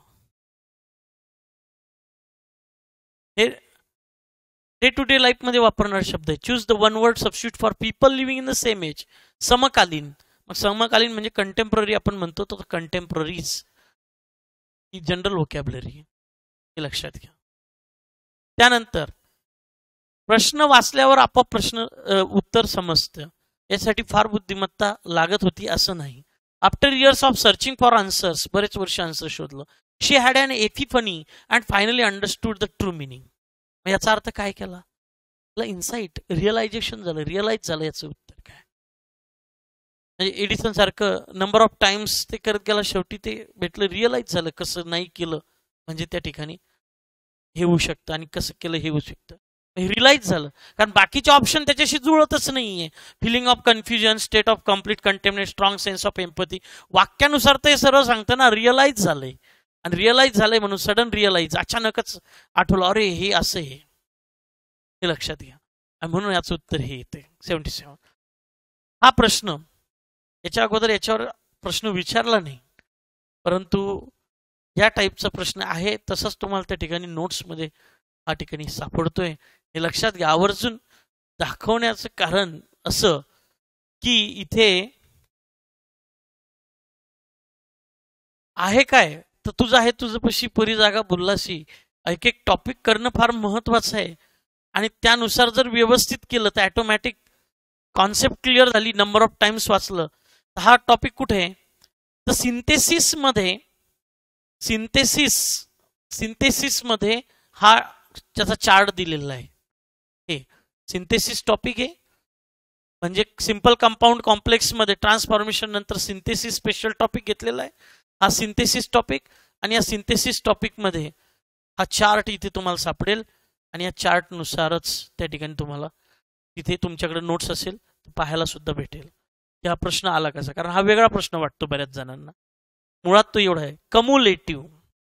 [SPEAKER 1] हे डे टू डे लाईफ मध्ये वापरणारे शब्द आहे. Choose the one word substitute for people living in the same age. समकालीन. मग समकालीन म्हणजे कंटेम्पररी आपण म्हणतो, तर कंटेम्पररीज ही जनरल व्होकॅब्युलरी, हे लक्षात घ्या. त्यानंतर प्रश्न वाचल्यावर आपोआप प्रश्न उत्तर समजतं, यासाठी फार बुद्धिमत्ता लागत होती असं नाही. After years of searching for answers, बरेच वर्ष आन्सर शोधलं, she had an epiphany and finally understood the true meaning. याचा अर्थ काय केला, इन्साइट, रिअलायझेशन झालं, रिअलाइज झालं याचं उत्तर काय. म्हणजे एडिसन सारखं नंबर ऑफ टाइम्स ते करत गेला, शेवटी ते भेटलं, रिअलाइज झालं कसं नाही केलं म्हणजे त्या ठिकाणी हे होऊ शकतं, आणि कसं केलं हे होऊ शकतं, रिअलाइज झालं. कारण बाकीचे ऑप्शन त्याच्याशी जुळतच नाहीये. Feeling of confusion, state of complete contentment, strong sense of empathy, वाक्यानुसार ते सर्व सांगतं ना, रिअलाइज झालंय. आणि रिअलाइज झालंय म्हणून सडन रिअलाइज, अचानकच आठवलं, अरे हे असं हे लक्षात घ्या. आणि म्हणून याचं उत्तर हे येते 77. हा प्रश्न याच्या अगोदर याच्यावर प्रश्न विचारला नाही, परंतु या टाईपचा प्रश्न आहे तसंच तुम्हाला त्या ठिकाणी नोट्समध्ये हा ठिकाणी सापडतोय, हे लक्षात घ्या. आवर्जून दाखवण्याचं कारण असं की इथे आहे काय, तर तुझं आहे तुझं पशी परी जागा बोललाशी, एक एक टॉपिक करणं फार महत्वाचं आहे. आणि त्यानुसार जर व्यवस्थित केलं तर ऑटोमॅटिक कॉन्सेप्ट क्लिअर झाली, नंबर ऑफ टाइम्स वाचलं. तर हा टॉपिक कुठे आहे, तर सिंथेसिस मध्ये हा त्याचा चार्ट दिलेला आहे. हे सिंथेसिस टॉपिक आहे, म्हणजे सिंपल कंपाऊंड कॉम्प्लेक्स मध्ये ट्रान्सफॉर्मेशन नंतर सिंथेसिस स्पेशल टॉपिक घेतलेला आहे. हा सिंथेसिस टॉपिक, आणि या सिंथेसिस टॉपिक मध्ये हा चार्ट इथे तुम्हाला सापडेल, आणि या चार्ट नुसारच त्या ठिकाणी तुम्हाला तिथे तुमच्याकडे नोट्स असेल तर पाहायला सुद्धा भेटेल की हा प्रश्न आला कसा. कारण हा वेगळा प्रश्न वाटतो बऱ्याच जणांना. मुळात तो एवढा आहे, कम्युलेटिव्ह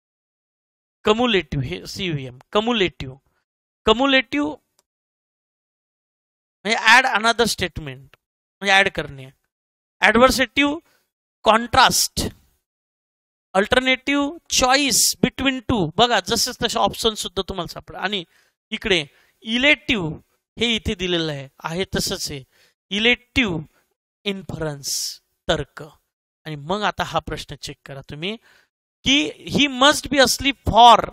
[SPEAKER 1] हे CUM, कम्युलेटिव्ह म्हणजे ऍड अनदर स्टेटमेंट, म्हणजे ऍड करणे. Adversative contrast, alternative choice between two, बघा जसे तसे ऑप्शन सुद्धा तुम्हाला सापडेल. आणि इकडे इलेक्टिव्ह हे इथे दिलेलं आहे तसंच आहे, इलेक्टिव्ह इन्फरन्स, तर्क. आणि मग आता हा प्रश्न चेक करा तुम्ही की he must be asleep for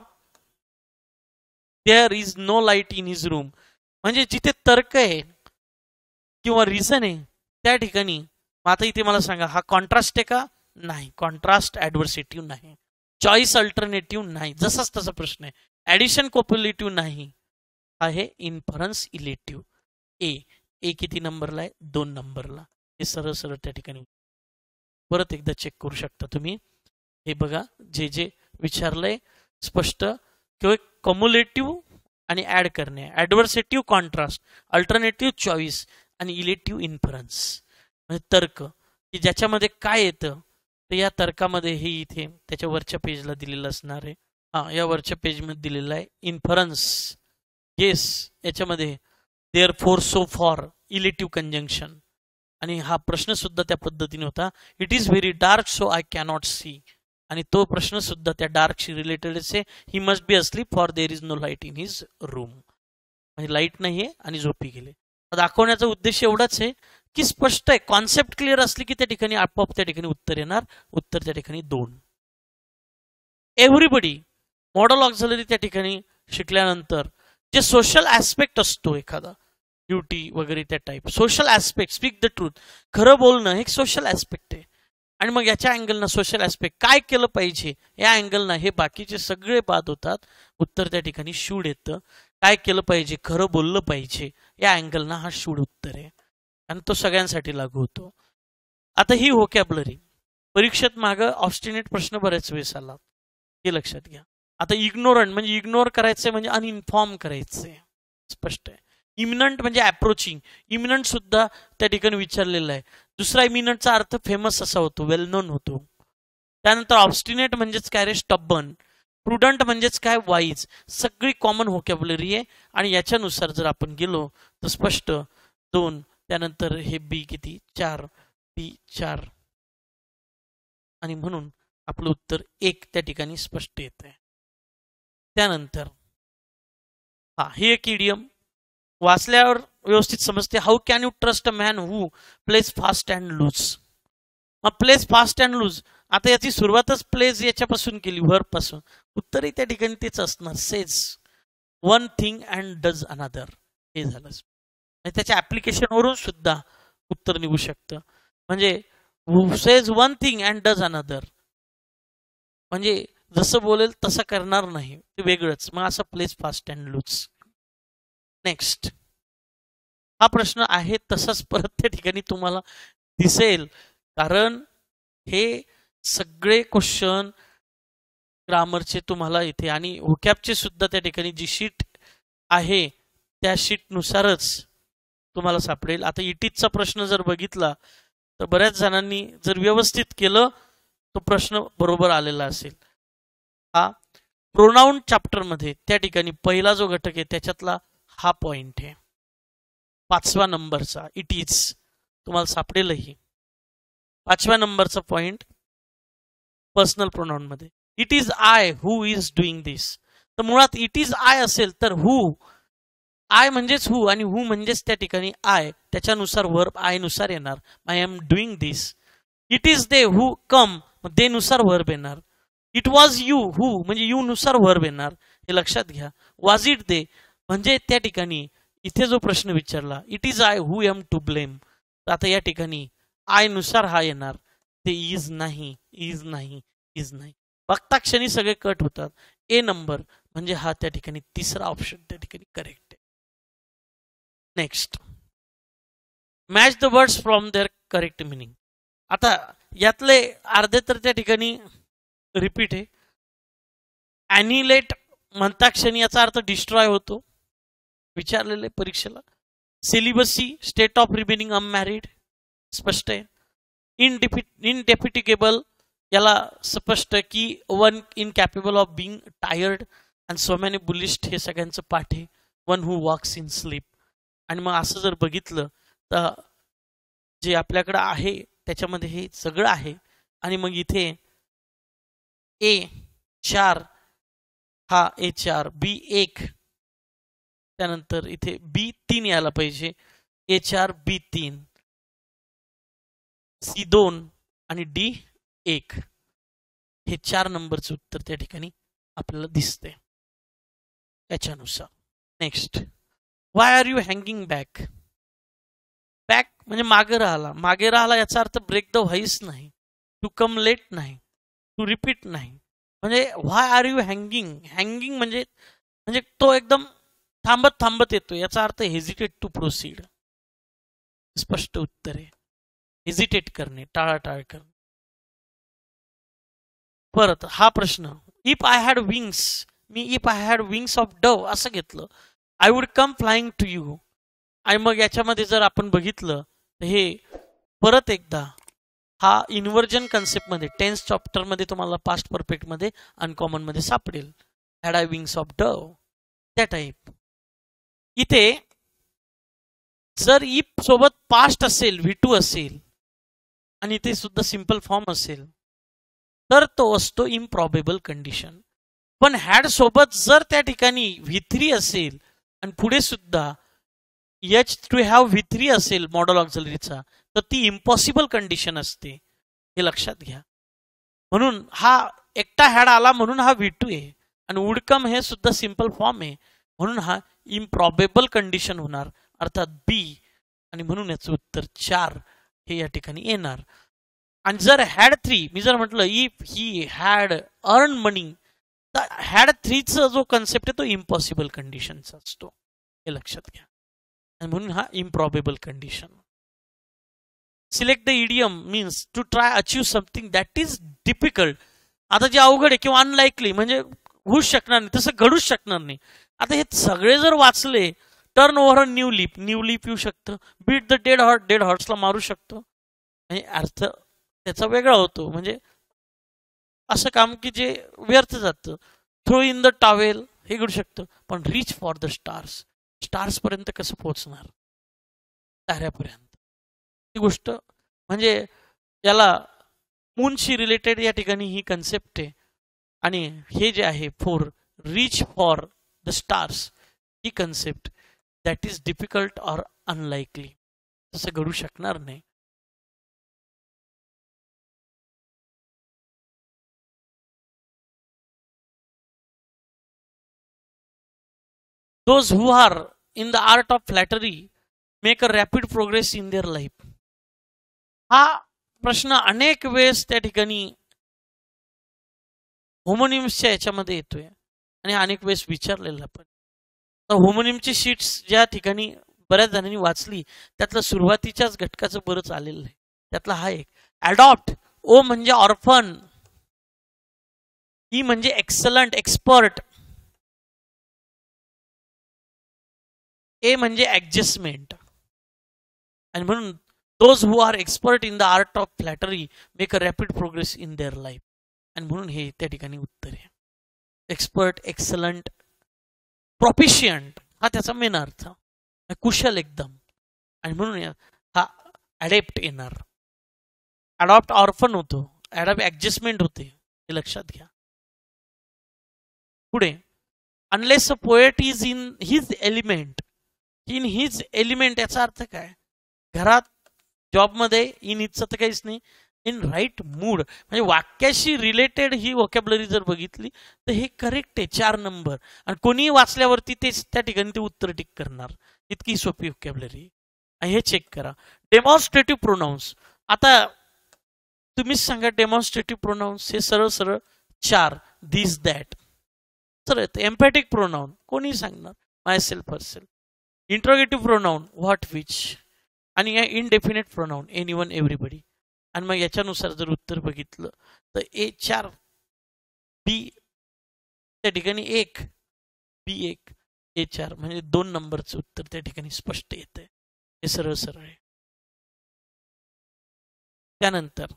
[SPEAKER 1] there is no light in his room, म्हणजे जिथे तर्क आहे किंवा रिझन आहे त्या ठिकाणी. आता इथे मला सांगा, हा कॉन्ट्रास्ट आहे का, नाही. कॉन्ट्रास्ट ऍडव्हर्सेटिव्ह नाही, चॉईस अल्टरनेटिव्ह नाही, जसाच तसा प्रश्न आहे. ऍडिशन कोपोलेटिव्ह नाही, आहे इन्फरन्स इलेक्टिव्ह. ए किती नंबरला आहे, 2 नंबरला. हे सरळ सरळ त्या ठिकाणी परत एकदा चेक करू शकता तुम्ही. हे बघा जे जे विचारलंय स्पष्ट, किंवा कम्युलेटिव्ह आणि ऍड करणे, ऍडव्हर्सेटिव्ह कॉन्ट्रास्ट, अल्टरनेटिव्ह चॉईस आणि इलेक्टिव्ह इन्फरन्स, म्हणजे तर्क, की ज्याच्यामध्ये काय येतं तर या तर्कामध्ये हे इथे त्याच्या वरच्या पेजला दिलेलं असणार आहे. हा या वरच्या पेजमध्ये दिलेलं आहे इन्फरन्स. येस, याच्यामध्ये therefore so for elective conjunction. आणि हा प्रश्न सुद्धा त्या पद्धतीने होता, it is very dark so I cannot see. आणि तो प्रश्न सुद्धा त्या डार्कशी रिलेटेड आहे. He must be asleep for there is no light in his room, म्हणजे लाईट नाहीये आणि झोपी गेले. दाखवण्याचा उद्देश एवढाच आहे की स्पष्ट आहे, कॉन्सेप्ट क्लिअर असली की त्या ठिकाणी आपोआप त्या ठिकाणी उत्तर येणार. उत्तर त्या ठिकाणी 2. एव्हरीबडी मॉडल ऑक्झिलरी त्या ठिकाणी शिकल्यानंतर जे सोशल ऍस्पेक्ट असतो एखादा ड्युटी वगैरे त्या type social aspect speak the truth खरं बोलणं हे सोशल ऍस्पेक्ट आहे आणि मग याच्या अँगलनं सोशल ऍस्पेक्ट काय केलं पाहिजे या अँगलनं हे बाकीचे सगळे बाद होतात उत्तर त्या ठिकाणी शूड येतं काय केलं पाहिजे खरं बोललं पाहिजे या अँगलनं हा शूड उत्तर आहे आणि तो सगळ्यांसाठी लागू होतो. आता ही व्होकॅब्युलरी परीक्षेत मागं ऑब्स्टिनेट प्रश्न बरेच वेळेस आला हे लक्षात घ्या. आता इग्नोरंट म्हणजे इग्नोर करायचंय म्हणजे अनइन्फॉर्म करायचंय स्पष्ट आहे. इमिनंट म्हणजे अप्रोचिंग इमिनंट सुद्धा त्या ठिकाणी विचारलेलं आहे. दुसरा इमिनंटचा अर्थ फेमस असा होतो वेल नोन होतो. त्यानंतर ऑब्स्टिनेट म्हणजेच काय रे स्टबन प्रुडंट म्हणजेच काय वाईज सगळी कॉमन व्होकॅब्युलरी आहे आणि याच्यानुसार जर आपण गेलो तर स्पष्ट 2 त्यानंतर हे बी किती 4 बी 4 आणि म्हणून आपलं उत्तर 1 त्या ठिकाणी स्पष्ट येत आहे. त्यानंतर हे एक इडियम वाचल्यावर व्यवस्थित समजते. How can you trust a man who plays fast and loose. Plays fast and loose आता याची सुरुवातच प्लेज याच्यापासून केली व्हर्ब पासून उत्तरही त्या ठिकाणी तेच असणार says one thing and does another हे झालं. त्याच्या ऍप्लिकेशनवरून सुद्धा उत्तर निघू शकतं म्हणजे says one thing and does another म्हणजे जसं बोलेल तसं करणार नाही ते वेगळंच मग असं plays fast and loose. Next हा प्रश्न आहे तसाच परत त्या ठिकाणी तुम्हाला दिसेल कारण हे सगळे क्वेश्चन ग्रामरचे तुम्हाला इथे आणि व्होकॅबचे सुद्धा त्या ठिकाणी जी शीट आहे त्या शीटनुसारच तुम्हाला सापडेल. आता इटीचा प्रश्न जर बघितला तर बऱ्याच जणांनी जर व्यवस्थित केलं तो प्रश्न बरोबर आलेला असेल. हा प्रोनाउन चॅप्टर मध्ये त्या ठिकाणी पहिला जो घटक आहे त्याच्यातला हा पॉइंट आहे 5व्या नंबरचा इट इज तुम्हाला सापडेलही 5व्या नंबरचा पॉइंट पर्सनल प्रोनाउन मध्ये it is I who is doing this. तर मुळात इट इज आय असेल तर हू आय म्हणजेच हू आणि हू म्हणजेच त्या ठिकाणी आय त्याच्यानुसार वर्ब आय नुसार येणार I am doing this. It is they who come they नुसार वर्ब येणार. इट वॉज यू हू म्हणजे यू नुसार वर्ब येणार हे लक्षात घ्या. वॉज इट दे म्हणजे त्या ठिकाणी इथे जो प्रश्न विचारला it is I who am to blame तर आता या ठिकाणी आय नुसार हा येणार ते इज नाही इज नाही इज नाही बघता क्षणी सगळे कट होतात. ए नंबर म्हणजे हा त्या ठिकाणी तिसरा ऑप्शन त्या ठिकाणी करेक्ट आहे. Next match the words from their correct meaning. आता यातले अर्धे तर त्या ठिकाणी रिपीट आहे. ॲनिलेट म्हणता क्षणी याचा अर्थ डिस्ट्रॉय होतो विचारलेले परीक्षेला. Celibacy state of remaining unmarried स्पष्ट आहे. इनडेफिटिगेबल याला स्पष्ट की one incapable of being tired and so many बुलिस्ट हे सगळ्यांचं पाठ आहे. One who walks in sleep. आणि मग असं जर बघितलं तर जे आपल्याकडं आहे त्याच्यामध्ये हे सगळं आहे आणि मग इथे A4 हा A4 B1 त्यानंतर इथे B3 यायला पाहिजे A4 B3 C2 आणि D1 हे 4 नंबरचं उत्तर त्या ठिकाणी आपल्याला दिसते याच्यानुसार. Next why are you hanging back. Back म्हणजे मागे राहिला याचा अर्थ ब्रेक द व्हॉइस नाही टू कम लेट नाही टू रिपीट नाही म्हणजे व्हाय आर यू हँगिंग म्हणजे तो एकदम थांबत येतो याचा अर्थ हेजिटेट टू प्रोसीड. स्पष्ट उत्तर आहे हेजिटेट करणे टाळाटाळ करणे. परत हा प्रश्न if I had wings of dove असं घेतलं I would come flying to you. आणि मग याच्यामध्ये जर आपण बघितलं तर हे परत एकदा हा इन्व्हर्जन कन्सेप्ट मध्ये टेन्स चॅप्टर मध्ये तुम्हाला पास्ट परफेक्ट मध्ये अनकॉमन मध्ये सापडेल. Had I wings of dove त्या टाईप. इथे जर इफ सोबत पास्ट असेल V2 असेल आणि इथे सुद्धा सिंपल फॉर्म असेल तर तो असतो इम्प्रॉबेबल कंडिशन. पण हॅड सोबत जर त्या ठिकाणी V3 असेल आणि पुढे सुद्धा एच टू हॅव V3 असेल मॉडल ऑक्झिलरीचा तर ती इम्पॉसिबल कंडिशन असते हे लक्षात घ्या. म्हणून हा एकटा हॅड आला म्हणून हा V2 आहे आणि वुड कम हे सुद्धा सिंपल फॉर्म आहे म्हणून हा इम्प्रॉबेबल कंडिशन होणार अर्थात बी आणि म्हणून याचं उत्तर 4 हे या ठिकाणी येणार. आणि जर हॅड 3 मी जर म्हटलं if he had earn money तर हॅड 3चा जो कन्सेप्ट आहे तो इम्पॉसिबल कंडिशनचा असतो हे लक्षात घ्या आणि म्हणून हा improbable condition. Select the idiom means to try achieve something that is difficult. आता जे अवघड आहे किंवा अनलाइकली म्हणजे होऊच शकणार नाही तसं घडूच शकणार नाही. आता हे सगळे जर वाचले turn over a new leaf येऊ शकतं. बीट द डेड हॉर्सला मारू शकतो म्हणजे अर्थ त्याचा वेगळा होतो म्हणजे असं काम की जे व्यर्थ जातं. थ्रो इन द टॉवेल हे घडू शकतं पण रीच फॉर द स्टार्स पर्यंत कसं पोहोचणार ताऱ्यापर्यंत ही गोष्ट म्हणजे याला मूनशी रिलेटेड या ठिकाणी ही कन्सेप्ट आहे. आणि हे जे आहे for reach for the stars ही concept that is difficult or unlikely तसं घडू शकणार नाही. Those who are in the art of flattery make a rapid progress in their life. हा प्रश्न अनेक वेळेस त्या ठिकाणी होमोनिम्सच्या याच्यामध्ये येतोय आणि अनेक वेळेस विचारलेला पण. होमोनिमची शीट्स ज्या ठिकाणी बऱ्याच जणांनी वाचली त्यातलं सुरुवातीच्याच घटकाचं बरंच आलेलं आहे. त्यातला हा एक अडॉप्ट. ओ म्हणजे ऑर्फन, ई म्हणजे एक्सलंट एक्सपर्ट, ए म्हणजे ऍडजस्टमेंट. आणि म्हणून those who are expert in the art of flattery make a rapid progress in their life. आणि म्हणून हे त्या ठिकाणी उत्तर आहे. एक्सपर्ट, एक्सलंट, प्रोफिशियंट हा त्याचा मेन अर्थ, कुशल एकदम. आणि म्हणून हा ॲडेप्ट येणार. अडॉप्ट ऑर्फन होतो, ॲडॉप्ट ऍडजस्टमेंट होते हे लक्षात घ्या. पुढे unless a poet is in his element. In his element याचा अर्थ काय? घरात, जॉबमध्ये इन हिजचं तर काहीच नाही. इन राईट मूड म्हणजे वाक्याशी रिलेटेड ही वोकॅब्युलरी जर बघितली तर हे करेक्ट आहे 4 नंबर. आणि कोणीही वाचल्यावरती तेच त्या ठिकाणी ते उत्तर टिक करणार. इतकी सोपी वोकॅब्युलरी. हे चेक करा. Demonstrative pronouns. आता तुम्हीच सांगा डेमॉन्स्ट्रेटिव्ह प्रोनाउन्स हे सरळ सरळ 4 दिस दॅट सरळ. एम्पॅटिक प्रोनाउन कोणी सांगणार? Myself, herself. Interrogative pronoun what, which. आणि इनडेफिनेट प्रोनाउन एनीवन, एव्हरीबडी. आणि मग याच्यानुसार जर उत्तर बघितलं तर A4 बी त्या ठिकाणी 1 B1 A4 म्हणजे 2 नंबरचं उत्तर त्या ठिकाणी स्पष्ट येत आहे. हे सरळ सरळ आहे. त्यानंतर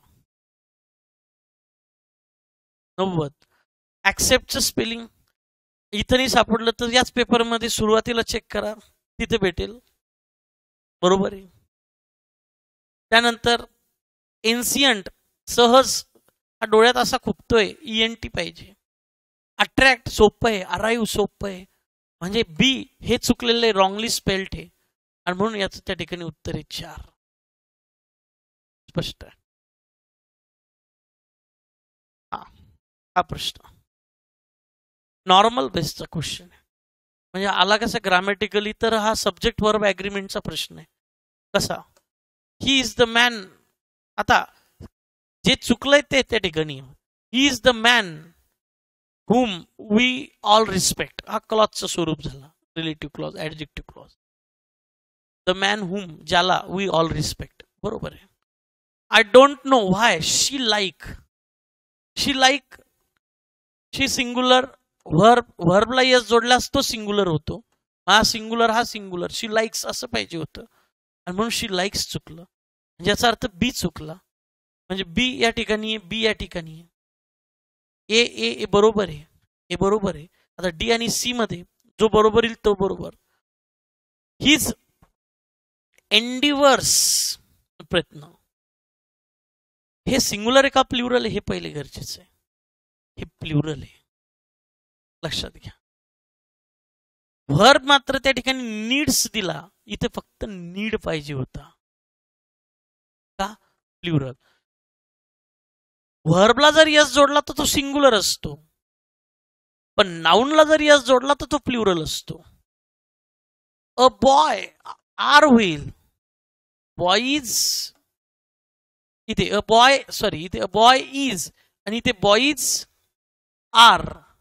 [SPEAKER 1] 90 ऍक्सेप्टचं स्पेलिंग इथं नाही सापडलं तर याच पेपरमध्ये सुरुवातीला चेक करा, तिथे भेटेल. बरोबर आहे. त्यानंतर एन्सियंट सहज हा डोळ्यात असा खुपतोय, ENT पाहिजे. अट्रॅक्ट सोपं आहे, अराईव्ह सोपं आहे. म्हणजे बी हे चुकलेलं आहे, रॉंगली स्पेल्ड आहे. आणि म्हणून याचं त्या ठिकाणी उत्तर आहे 4. स्पष्ट आहे. हा प्रश्न नॉर्मल बेसचा क्वेश्चन आहे. म्हणजे आला कसा ग्रामॅटिकली तर हा सब्जेक्ट वर्ब ॲग्रीमेंटचा प्रश्न आहे. कसा? He is the man. आता जे चुकलंय ते त्या ठिकाणी he is the man whom we all respect हा क्लॉजचं स्वरूप झाला. Relative clause, adjective clause. The man whom ज्याला वी ऑल रिस्पेक्ट. बरोबर आहे. I don't know why she like. She singular. व्हर्बला यस जोडल्यास तो सिंग्युलर होतो. हा सिंग्युलर. शी लाईक्स असं पाहिजे होतं आणि म्हणून शी लाईक्स चुकलं. म्हणजे याचा अर्थ बी चुकला. म्हणजे बी या ठिकाणी आहे, बी या ठिकाणी आहे. ए बरोबर आहे, ए बरोबर आहे. आता डी आणि सी मध्ये जो बरोबर येईल तो बरोबर. हिज एंडिवर्स प्रयत्न. हे सिंग्युलर आहे का प्ल्युरल आहे हे पहिले गरजेचं आहे. हे प्ल्युरल आहे, लक्षात घ्या. व्हर्ब मात्र त्या ठिकाणी नीड्स दिला, इथे फक्त नीड पाहिजे होता का प्ल्युरल. व्हर्बला जर यस जोडला तर तो सिंग्युलर असतो, पण नाउनला जर यस जोडला तर तो प्लुरल असतो. अ बॉय आर होईल, बॉईज. इथे अ बॉय, सॉरी, इथे अ बॉय इज आणि इथे बॉईज आर.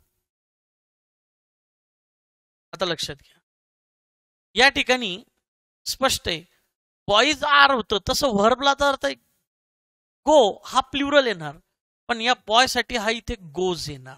[SPEAKER 1] आता लक्षात घ्या, या ठिकाणी स्पष्ट आहे बॉईज आर होतं, तसं व्हर्बला तर गो हा प्लुरल येणार, पण या बॉय साठी हा इथे गोज येणार.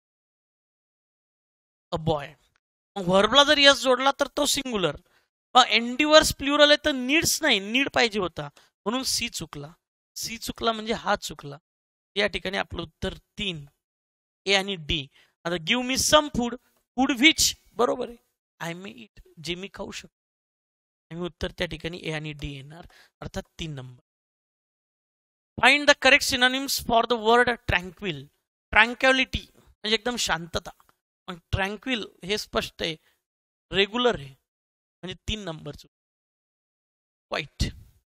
[SPEAKER 1] A boy. व्हर्बला जर यस जोडला तर तो सिंग्युलर. एंडिवर्स प्लुरल आहे तर नीड्स नाही, नीड पाहिजे होता, म्हणून सी चुकला. सी चुकला म्हणजे हा चुकला. या ठिकाणी आपलं उत्तर 3, ए आणि डी. आता give me some food, food which बरोबर आहे, आय मे इट, जे मी खाऊ शकतो. आणि उत्तर त्या ठिकाणी ए आणि डी येणार, अर्थात 3 number. Find the correct synonyms for the word tranquil. Tranquillity म्हणजे एकदम शांतता, पण ट्रँक्विल हे स्पष्ट आहे, रेग्युलर आहे, म्हणजे 3 नंबरचं वाईट.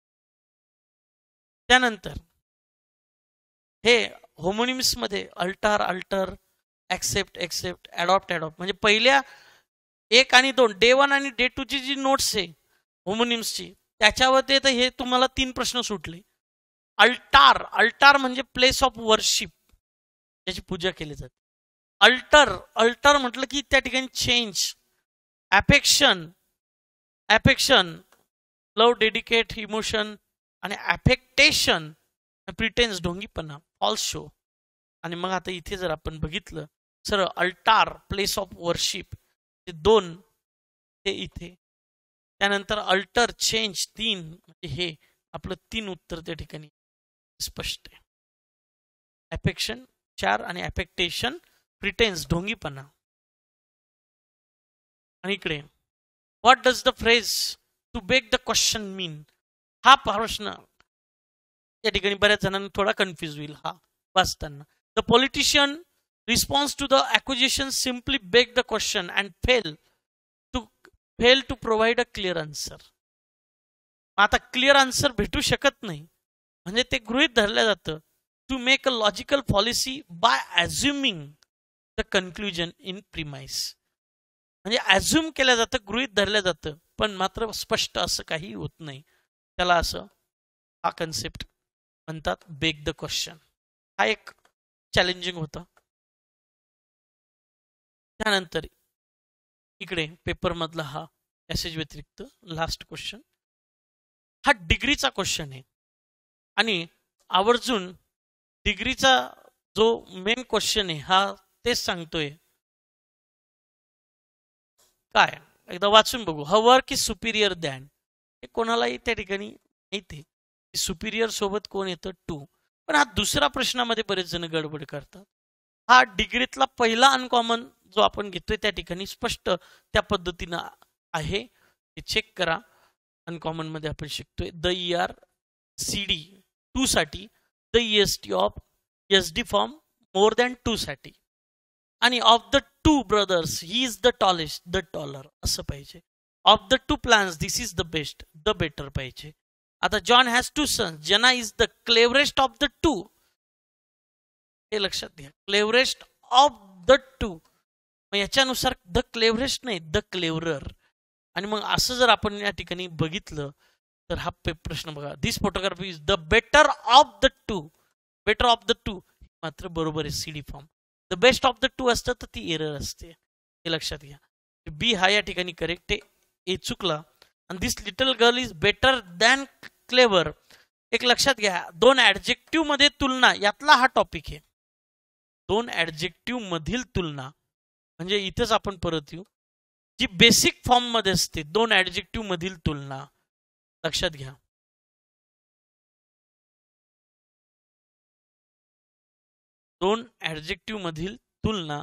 [SPEAKER 1] त्यानंतर हे होमोनिम्स मध्ये alter alter, accept accept, adopt adopt, म्हणजे पहिल्या 1 आणि 2, डे 1 आणि डे 2 ची जी नोट्स आहे होमोनिम्सची, त्याच्यावरती तर हे तुम्हाला 3 प्रश्न सुटले. अल्टार, अल्टार म्हणजे प्लेस ऑफ वर्शिप, ज्याची पूजा केली जाते. अल्टर, अल्टर म्हटलं की त्या ठिकाणी change. Affection, affection love, dedicate, emotion. आणि अफेक्टेशन प्रिटेन्स, ढोंगीपणा, फॉल्स शो. आणि मग आता इथे जर आपण बघितलं सरळ, अल्टार प्लेस ऑफ वर्शिप 2 हे इथे. त्यानंतर अल्टर, चेंज 3, म्हणजे हे आपलं 3 उत्तर त्या ठिकाणी स्पष्ट आहे. अफेक्शन 4 आणि अफेक्टेशन, प्रिटेन्स, ढोंगीपणा. आणि इकडे what does the phrase to beg the question mean, हा प्रश्न या ठिकाणी बऱ्याच जणांना थोडा कन्फ्युज होईल हा वाचताना. The politician response to the accusation simply beg the question and fail to provide a clear answer. आता क्लिअर आन्सर भेटू शकत नाही, म्हणजे ते गृहीत धरलं जातं. To make a logical policy by assuming the conclusion in premise, म्हणजे ॲझ्युम केलं जातं, गृहीत धरलं जातं, पण मात्र स्पष्ट असं काही होत नाही. त्याला असं हा कन्सेप्ट म्हणतात, बेक द क्वेश्चन. हा एक चॅलेंजिंग होता. त्यानंतर इकडे पेपर मधला हा पॅसेज व्यतिरिक्त लास्ट क्वेश्चन, हा डिग्रीचा क्वेश्चन आहे. आणि आवर्जून डिग्रीचा जो मेन क्वेश्चन आहे हा तेच सांगतोय काय, एकदा वाचून बघू. हा वर्क इज सुपिरियर दॅन, हे कोणालाही त्या ठिकाणी माहिती, सुपिरियर सोबत कोण येतं 2. पण हा दुसऱ्या प्रश्नामध्ये बरेच जण गडबड करतात. हा डिग्रीतला पहिला अनकॉमन जो आपण घेतोय त्या ठिकाणी स्पष्ट त्या पद्धतीनं आहे, हे चेक करा. अनकॉमन मध्ये आपण शिकतोय द ER CD 2 साठी, the EST of SD form more than 2 साठी, आणि of the 2 brothers he is the tallest, the taller असं पाहिजे. Of the 2 plans this is the best, the better पाहिजे. आता John has 2 sons, John is the cleverest of the 2, हे लक्षात घ्या, cleverest of the 2. मग याच्यानुसार द क्लेवरेस्ट नाही, द क्लेवरर. आणि मग असं जर आपण या ठिकाणी बघितलं तर हा प्रश्न बघा, this photography is the better of the 2, better of the 2 मात्र बरोबर आहे CD form. The best of the 2 असतं तर ती एरर असते, हे लक्षात घ्या. बी हा या ठिकाणी करेक्ट आहे, ए चुकला. आणि this little girl is better than clever, एक लक्षात घ्या, 2 ऍडजेक्टिव्ह मध्ये तुलना, यातला हा टॉपिक आहे. 2 ऍडजेक्टिव्ह मधील तुलना, म्हणजे इथेच आपण परत येऊ, जी बेसिक फॉर्म मध्ये असते, 2 ऍडजेक्टिव्ह मधील तुलना, लक्षात घ्या. दोन ऍडजेक्टिव्ह मधील तुलना,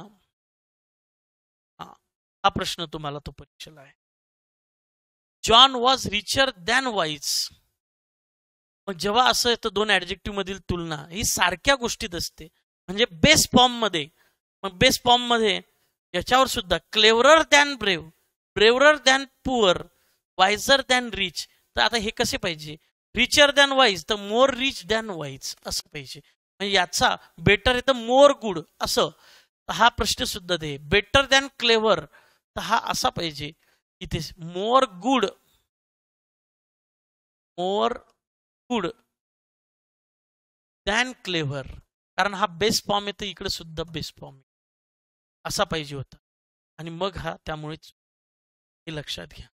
[SPEAKER 1] हा प्रश्न तुम्हाला तो परीक्षेला आहे. John was richer than wise, मग जेव्हा असं येतं 2 ऍडजेक्टिव्ह मधील तुलना, ही सारख्या गोष्टीत असते, म्हणजे बेस फॉर्म मध्ये. मग बेस फॉर्म मध्ये याच्यावर सुद्धा cleverer than brave, braver than poor, wiser than rich. तर आता हे कसे पाहिजे, रिचर दॅन वाईज तर मोर रिच दॅन वाईज असं पाहिजे. म्हणजे याचा बेटर आहे तर मोर गुड असं, तर हा प्रश्न सुद्धा दे. बेटर दॅन क्लेवर, तर हा असा पाहिजे इथे more good, more good than clever, कारण हा बेस्ट फॉर्म आहे तर इकडे सुद्धा बेस्ट फॉर्म आहे असा पाहिजे होता. आणि मग हा त्यामुळेच हे लक्षात घ्या.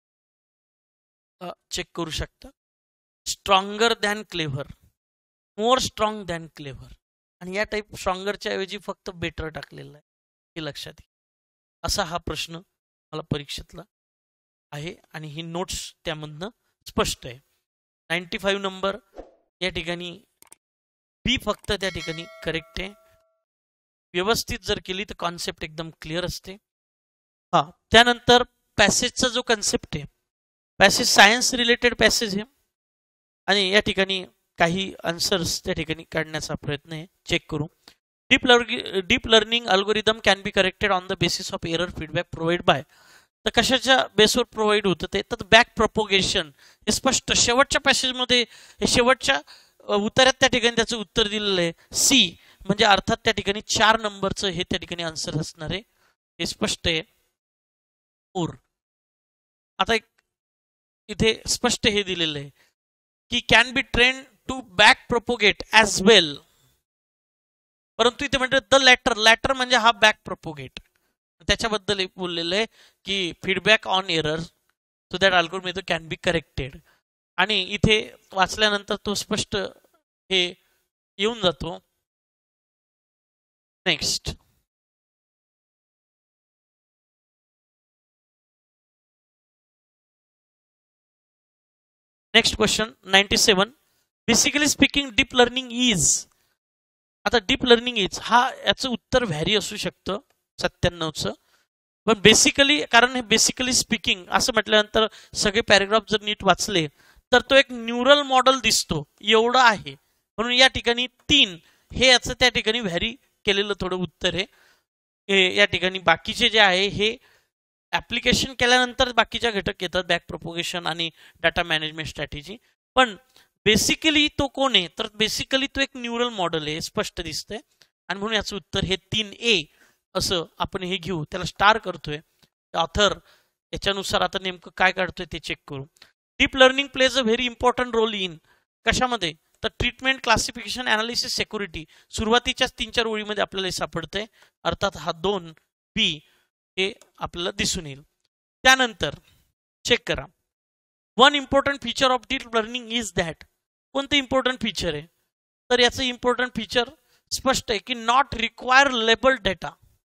[SPEAKER 1] चेक करू शकता. Stronger than clever, more strong than clever, आणि या टाईप स्ट्रॉंगरच्या ऐवजी फक्त बेटर टाकलेलं आहे, हे लक्षात घ्या. असा हा प्रश्न मला परीक्षेतला आहे आणि ही नोट्स त्यामधनं स्पष्ट आहे. 95 नंबर या ठिकाणी बी फक्त त्या ठिकाणी करेक्ट आहे. व्यवस्थित जर केली तर कॉन्सेप्ट एकदम क्लिअर असते. हा, त्यानंतर पॅसेजचा जो कन्सेप्ट आहे, पॅसेज सायन्स रिलेटेड पॅसेज आहे आणि या ठिकाणी काही आन्सर्स त्या ठिकाणी काढण्याचा प्रयत्न आहे. चेक करू. Deep learning algorithm can be corrected on the basis of error feedback provide by, तर कशाच्या बेसवर प्रोव्हाइड होतं ते, तर बॅक प्रोपोगेशन. हे स्पष्ट शेवटच्या पॅसेजमध्ये, हे शेवटच्या उत्तरात त्या ठिकाणी त्याचं उत्तर दिलेलं आहे सी, म्हणजे अर्थात त्या ठिकाणी 4 नंबरचं हे त्या ठिकाणी आन्सर असणार आहे, हे स्पष्ट आहे. आता एक इथे स्पष्ट हे दिलेलं आहे की can be train to back propagate as well, परंतु इथे म्हणतात द लॅटर म्हणजे हा बॅक प्रोपोगेट, त्याच्याबद्दल बोललेलं आहे की feedback on error so that algorithm can be corrected. आणि इथे वाचल्यानंतर तो स्पष्ट हे येऊन जातो. Next, question 97. Basically speaking deep learning is, आता डीप लर्निंग इज हा याचं उत्तर व्हॅरी असू शकतं 97चं, पण बेसिकली, कारण हे बेसिकली स्पीकिंग असं म्हटल्यानंतर सगळे पॅरेग्राफ जर नीट वाचले तर तो एक न्यूरल मॉडेल दिसतो एवढं आहे, म्हणून या ठिकाणी 3 हे याचं त्या ठिकाणी व्हॅरी केलेलं थोडं उत्तर आहे. या ठिकाणी बाकीचे जे आहे हे ऍप्लिकेशन केल्यानंतर बाकीच्या घटक येतात, बॅक प्रोपोगेशन आणि डाटा मॅनेजमेंट स्ट्रॅटेजी. पण बेसिकली तो कोण आहे, तर बेसिकली तो एक न्यूरल मॉडेल आहे, स्पष्ट दिसतंय, आणि म्हणून याचं उत्तर हे 3A असं आपण हे घेऊ. त्याला स्टार करतोय ऑथर, याच्यानुसार आता नेमकं काय काढतोय ते चेक करू. Deep learning plays a very important role in, कशामध्ये, तर ट्रीटमेंट, क्लासिफिकेशन, अनालिसिस, सिक्युरिटी. सुरुवातीच्याच 3-4 ओळीमध्ये आपल्याला सापडतंय, अर्थात हा 2B हे आपल्याला दिसून येईल. त्यानंतर चेक करा. One important feature of deep learning is that, कोणतं इम्पॉर्टंट फीचर आहे, तर याचं इम्पॉर्टंट फीचर स्पष्ट आहे की not require label data,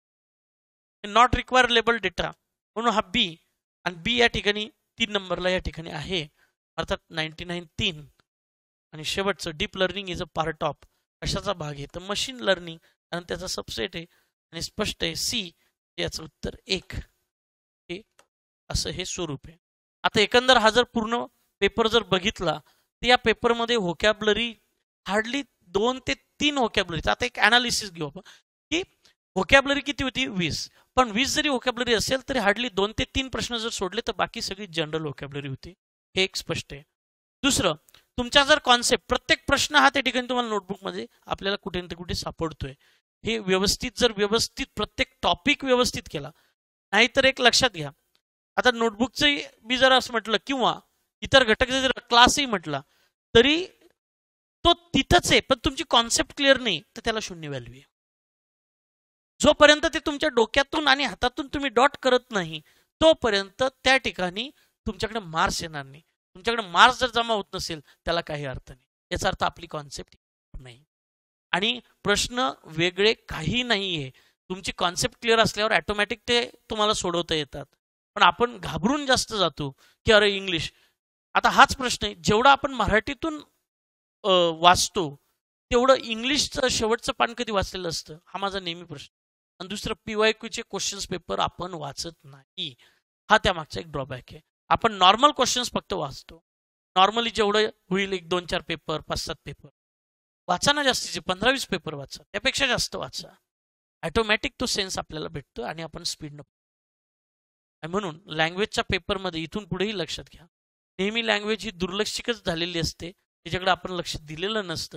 [SPEAKER 1] not require label data, म्हणून हा बी, आणि बी या ठिकाणी 3 नंबरला या ठिकाणी आहे, अर्थात 99 3. आणि शेवटचं deep learning is a part of, कशाचा भाग आहे, तर मशीन लर्निंग, आणि त्याचा सबसेट आहे, आणि स्पष्ट आहे सी, याचं उत्तर 1 हे असं हे स्वरूप आहे. आता एकंदर हा जर पूर्ण पेपर जर बघितला तर या पेपरमध्ये व्होकॅबलरी हार्डली 2 ते 3 व्होकॅबलरी. आता एक अनालिसिस घेऊ आपण की व्होकॅबलरी किती होती, 20, पण 20 जरी व्होकॅबलरी असेल तरी हार्डली 2 ते 3 प्रश्न जर सोडले तर बाकी सगळी जनरल व्होकॅबलरी होती, हे एक स्पष्ट आहे. दुसरं, तुमचा जर कॉन्सेप्ट, प्रत्येक प्रश्न हा त्या ठिकाणी तुम्हाला नोटबुकमध्ये आपल्याला कुठे ना कुठे सापडतोय, हे व्यवस्थित प्रत्येक टॉपिक व्यवस्थित केला, नाहीतर एक लक्षात घ्या, आता नोटबुकचं मी जर असं म्हटलं किंवा इतर घटक जर क्लासही म्हटला तरी तो तिथंच आहे, पण तुमची कॉन्सेप्ट क्लिअर नाही तर त्याला 0 व्हॅल्यू आहे. जोपर्यंत ते तुमच्या डोक्यातून आणि हातातून तुम्ही डॉट करत नाही तोपर्यंत त्या ठिकाणी तुमच्याकडे मार्क्स येणार नाही. तुमच्याकडे मार्क्स जर जमा होत नसेल त्याला काही अर्थ नाही, याचा अर्थ आपली कॉन्सेप्ट नाही. आणि प्रश्न वेगळे काही नाहीये, तुमची कॉन्सेप्ट क्लिअर असल्यावर ऑटोमॅटिक ते तुम्हाला सोडवता येतात. पण आपण घाबरून जास्त जातो की अरे इंग्लिश. आता हाच प्रश्न आहे, जेवढा आपण मराठीतून वाचतो तेवढं इंग्लिशचं शेवटचं पान कधी वाचलेलं असतं, हा माझा नेहमी प्रश्न. आणि दुसरं, PYQचे क्वेश्चन्स पेपर आपण वाचत नाही, हा त्यामागचा एक ड्रॉबॅक आहे. आपण नॉर्मल क्वेश्चन्स फक्त वाचतो, नॉर्मली जेवढं होईल 1-2-4 पेपर, 5-7 पेपर वाचा ना, जास्तीचे 15-20 पेपर वाचा, त्यापेक्षा जास्त वाचा, ऑटोमॅटिक तो सेन्स आपल्याला भेटतो आणि आपण स्पीडनं. म्हणून लँग्वेजच्या पेपरमध्ये इथून पुढेही लक्षात घ्या, नेहमी लँग्वेज ही दुर्लक्षितच झालेली असते, त्याच्याकडे आपण लक्ष दिलेलं नसतं.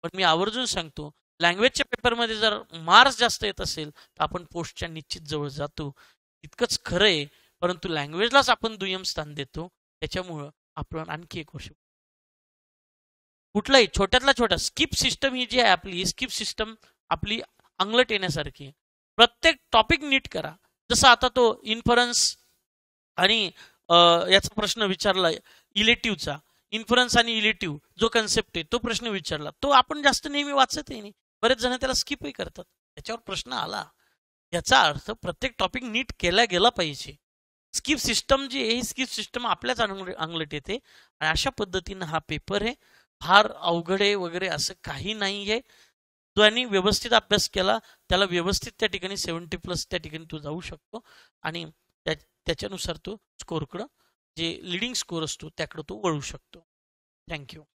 [SPEAKER 1] पण मी आवर्जून सांगतो, लँग्वेजच्या पेपरमध्ये जर मार्क्स जास्त येत असेल तर आपण पोस्टच्या निश्चित जवळ जातो. इतकंच खरं आहे. परंतु लँग्वेजलाच आपण दुय्यम स्थान देतो, त्याच्यामुळं आपण आणखी एक वर्ष कुठलाही छोट्यातला छोटा स्किप सिस्टम ही जी आहे आपली स्किप सिस्टम आपली अंगलट येण्यासारखी आहे. प्रत्येक टॉपिक नीट करा. जसं आता तो इन्फरन्स आणि याचा प्रश्न विचारला इलेटिव्हचा, इन्फरन्स आणि इलेटिव्ह जो कन्सेप्ट आहे तो प्रश्न विचारला, तो आपण जास्त नेहमी वाचतही नाही. बरेच जण त्याला स्किपही करतात. त्याच्यावर प्रश्न आला, याचा अर्थ प्रत्येक टॉपिक नीट केला गेला पाहिजे. स्किप सिस्टम जी आहे ही स्किप सिस्टम आपल्याच अंगलट येते आणि अशा पद्धतीनं हा पेपर आहे. फार अवघड आहे वगैरे असं काही नाही आहे. ज्यांनी व्यवस्थित अभ्यास केला त्याला व्यवस्थित त्या ठिकाणी 70+ त्या ठिकाणी तो जाऊ शकतो आणि त्याच्यानुसार तो स्कोरकडं जे लिडिंग स्कोर असतो त्याकडे तो वळू शकतो. थँक्यू.